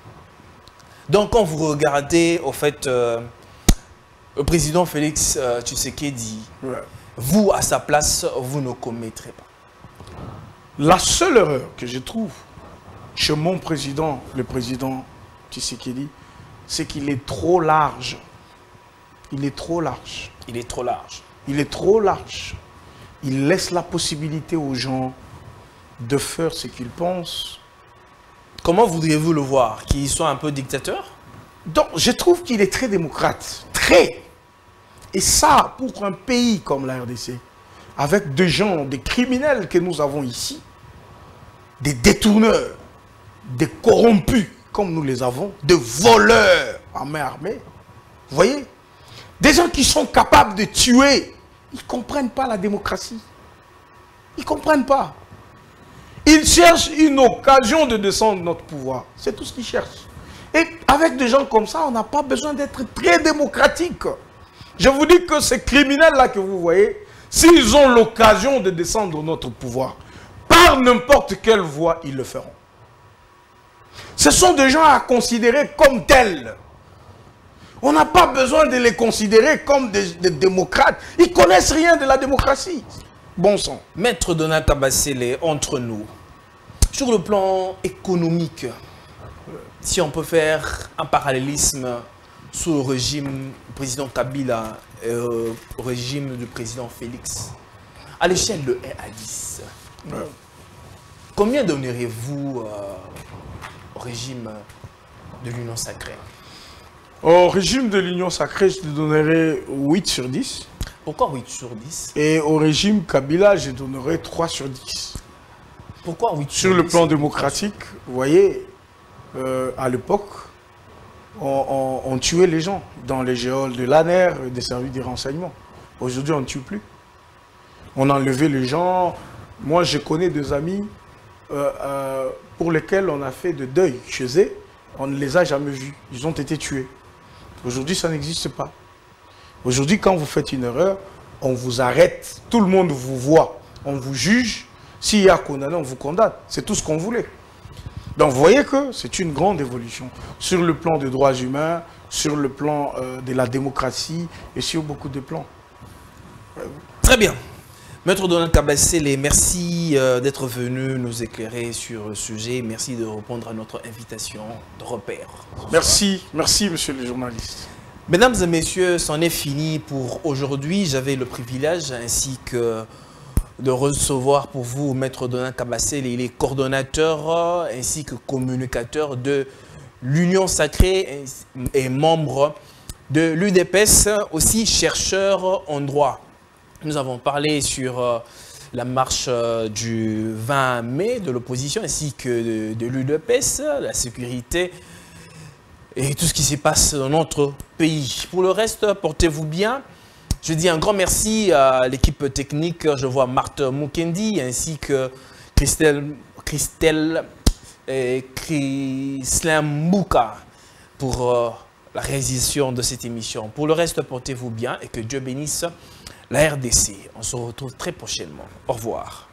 Donc quand vous regardez, au fait, euh, le président Félix euh, Tshisekedi, ouais. Vous, à sa place, vous ne commettrez pas. La seule erreur que je trouve chez mon président, le président Tshisekedi, c'est qu'il est trop large. Il est trop large. Il est trop large. Il est trop large. Il laisse la possibilité aux gens de faire ce qu'ils pensent. Comment voudriez-vous le voir? Qu'il soit un peu dictateur? Donc, je trouve qu'il est très démocrate. Très. Et ça, pour un pays comme la R D C, avec des gens, des criminels que nous avons ici, des détourneurs, des corrompus, comme nous les avons, des voleurs à main armée, vous voyez? Des gens qui sont capables de tuer, ils ne comprennent pas la démocratie. Ils ne comprennent pas. Ils cherchent une occasion de descendre notre pouvoir. C'est tout ce qu'ils cherchent. Et avec des gens comme ça, on n'a pas besoin d'être très démocratique. Je vous dis que ces criminels-là que vous voyez, s'ils ont l'occasion de descendre notre pouvoir, par n'importe quelle voie, ils le feront. Ce sont des gens à considérer comme tels. On n'a pas besoin de les considérer comme des, des démocrates. Ils ne connaissent rien de la démocratie. Bon sang. Maître Donald Kabasele, entre nous, sur le plan économique, si on peut faire un parallélisme sous le régime du président Kabila et euh, au régime du président Félix, à l'échelle de un à dix, ouais. Combien donneriez-vous euh, au régime de l'Union sacrée? Au régime de l'Union sacrée, je donnerais huit sur dix. Pourquoi huit sur dix? Et au régime Kabila, je donnerais trois sur dix. Pourquoi huit sur dix? Sur le plan dix, démocratique, vous voyez, euh, à l'époque, on, on, on tuait les gens dans les géoles de l'A N R et des services de renseignement. Aujourd'hui, on ne tue plus. On enlevait les gens. Moi, je connais des amis euh, euh, pour lesquels on a fait de deuil chez eux. On ne les a jamais vus. Ils ont été tués. Aujourd'hui, ça n'existe pas. Aujourd'hui, quand vous faites une erreur, on vous arrête. Tout le monde vous voit. On vous juge. S'il y a condamné, on vous condamne. C'est tout ce qu'on voulait. Donc, vous voyez que c'est une grande évolution. Sur le plan des droits humains, sur le plan euh, de la démocratie et sur beaucoup de plans. Très bien. Maître Donald Kabasele, merci euh, d'être venu nous éclairer sur le sujet. Merci de répondre à notre invitation de repère. Merci, merci monsieur le journaliste. Mesdames et messieurs, c'en est fini pour aujourd'hui. J'avais le privilège ainsi que de recevoir pour vous Maître Donald Kabasele. Il est coordonnateur ainsi que communicateur de l'Union sacrée et membre de l'U D P S, aussi chercheur en droit. Nous avons parlé sur euh, la marche euh, du vingt mai de l'opposition ainsi que de, de l'U D P S, la sécurité et tout ce qui se passe dans notre pays. Pour le reste, portez-vous bien. Je dis un grand merci à l'équipe technique. Je vois Marthe Mukendi ainsi que Christelle, Christelle et Christelle Mouka pour euh, la réalisation de cette émission. Pour le reste, portez-vous bien et que Dieu bénisse la R D C. On se retrouve très prochainement. Au revoir.